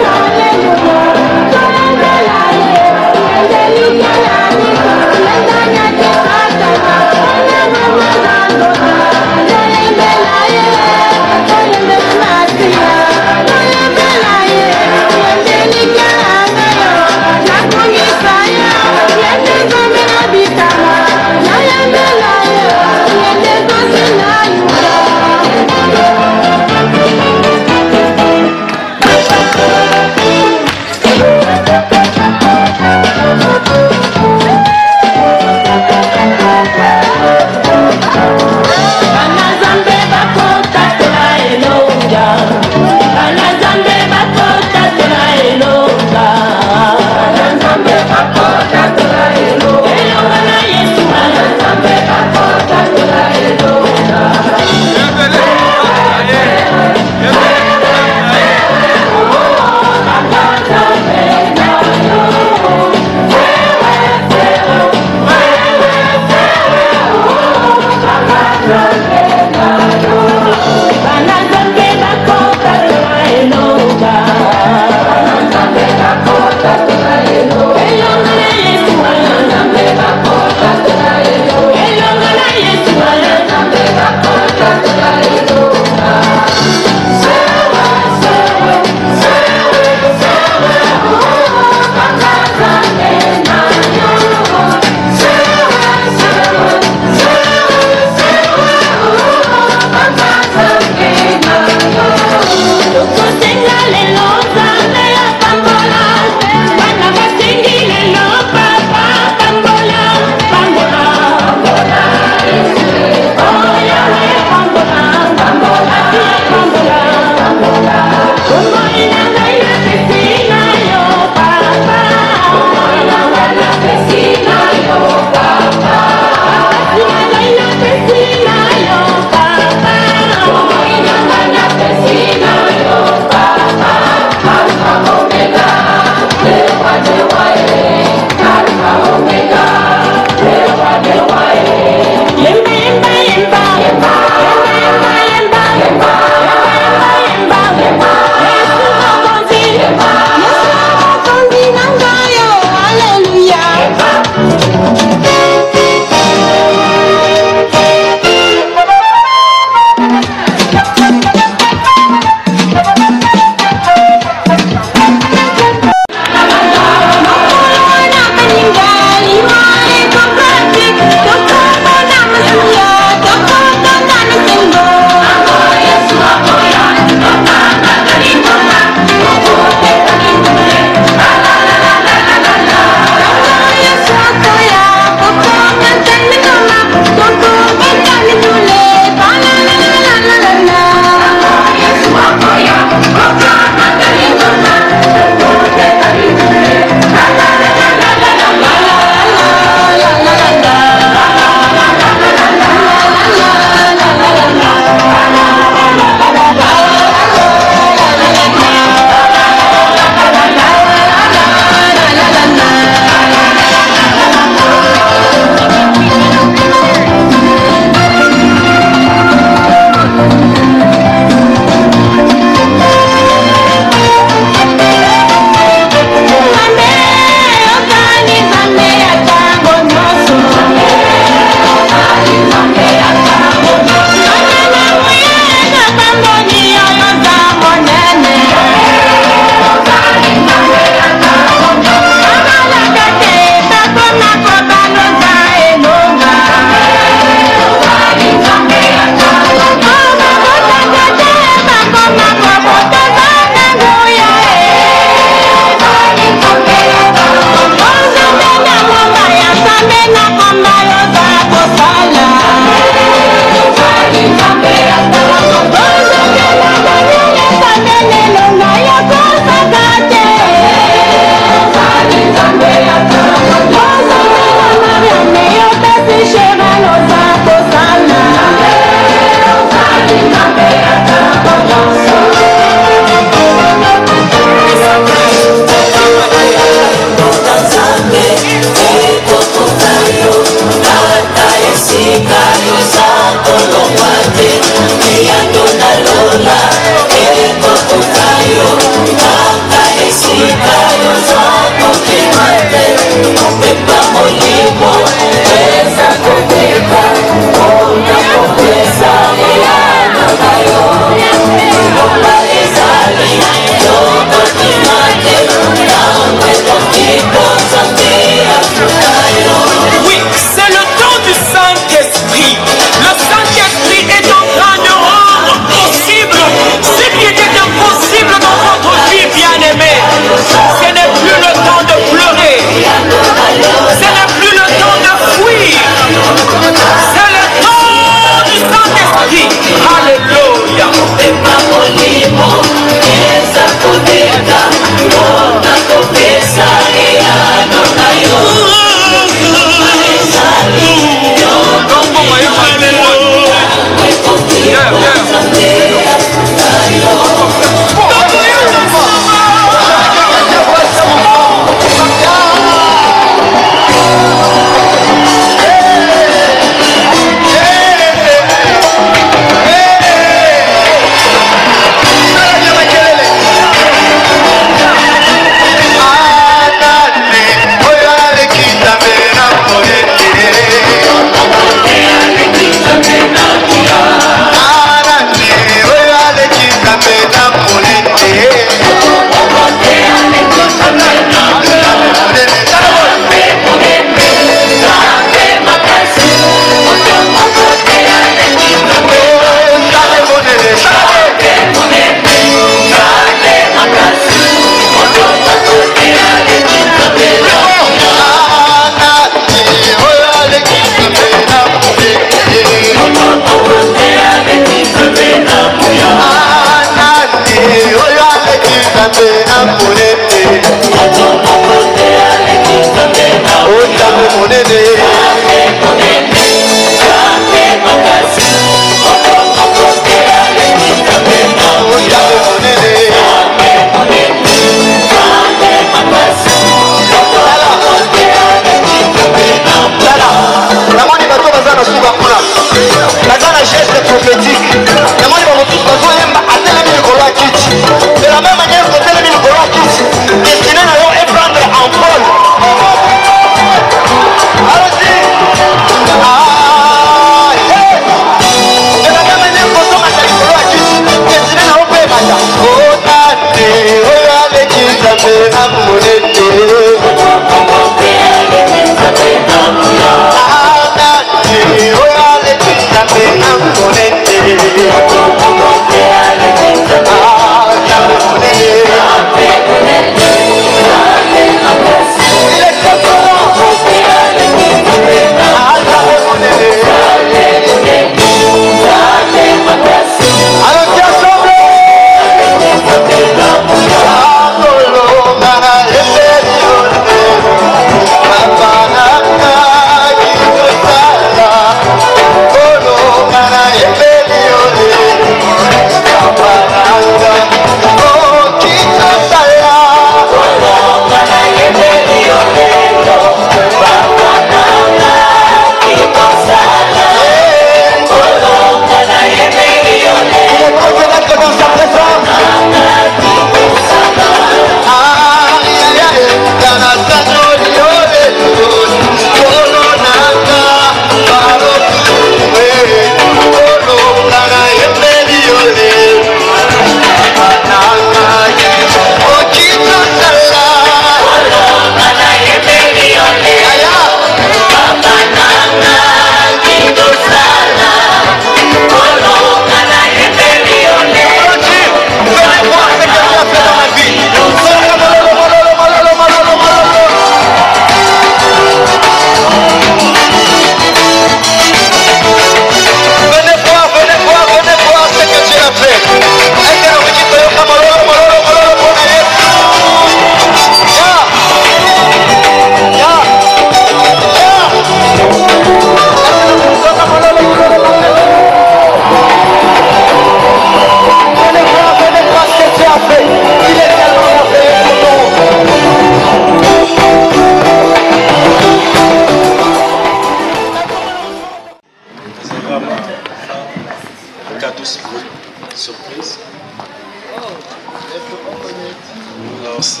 Alors c'est...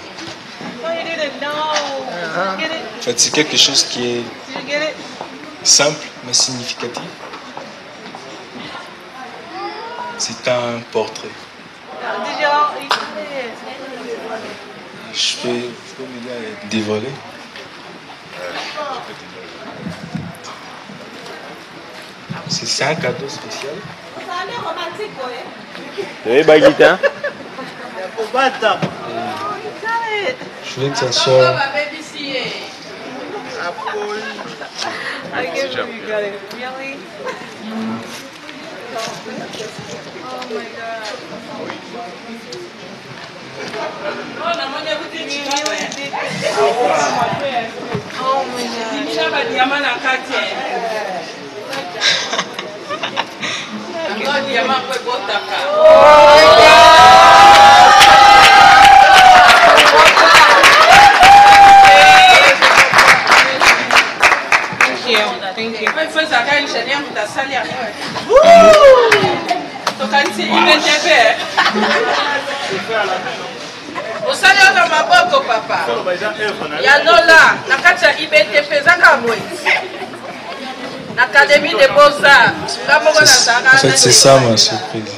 En fait, c'est quelque chose qui est simple mais significatif. C'est un portrait. Je peux, je peux m'aider à dévoiler. C'est un cadeau spécial. Oui, Baguita. Je voulais que ça soit... I can't believe you got it. Really? Oh my god. Oh my Thank you. Osalio na maboko papa. Ya Lola, na kati ya I B T P zaka mwezi. Na Académie des Beaux-Arts. En fait, c'est ça ma surprise.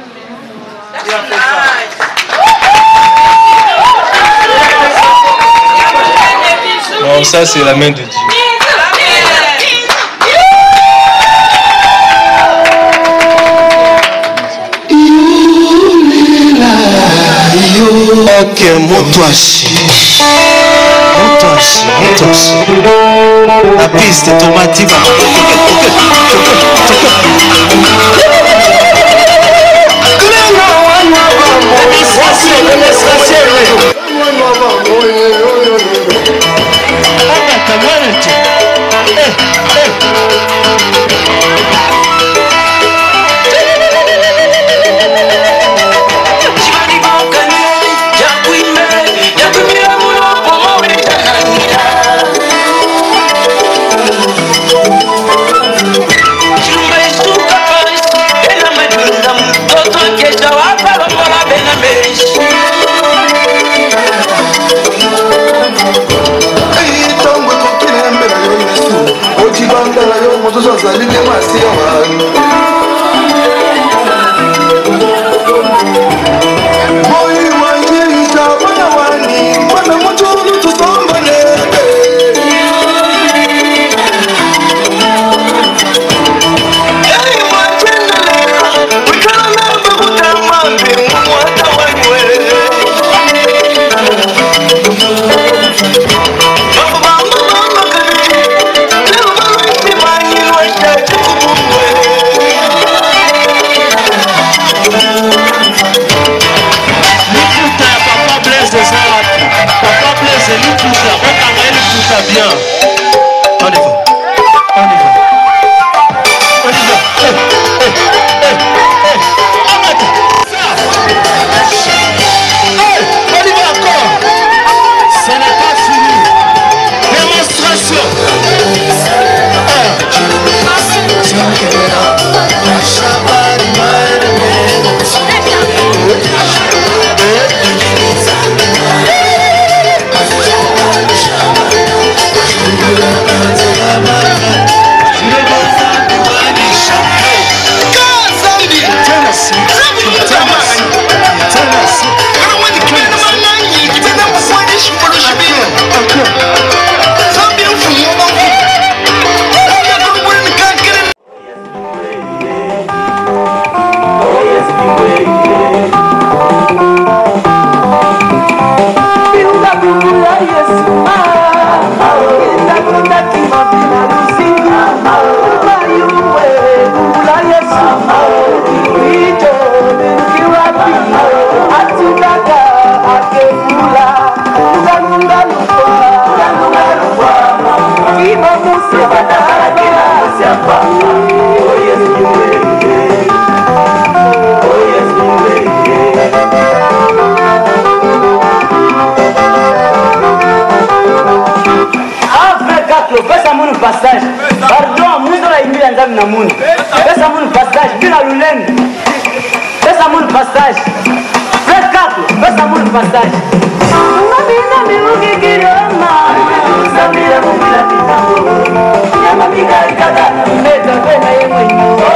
Non, ça c'est la main de Dieu. Ok, monte-toi assis. Monte-toi assis, monte-toi assis. La piste est automatique. Bien. On y va. On y va. On y va. Hey, hey, hey, hey. Arrête. Hey, on y va encore. Ce n'est pas fini. Démonstration. Rosa pour le passage. Mabina miuki kiroma. Samira mumila kitamo. Yama miga ikada. Meta kwena yemo ino.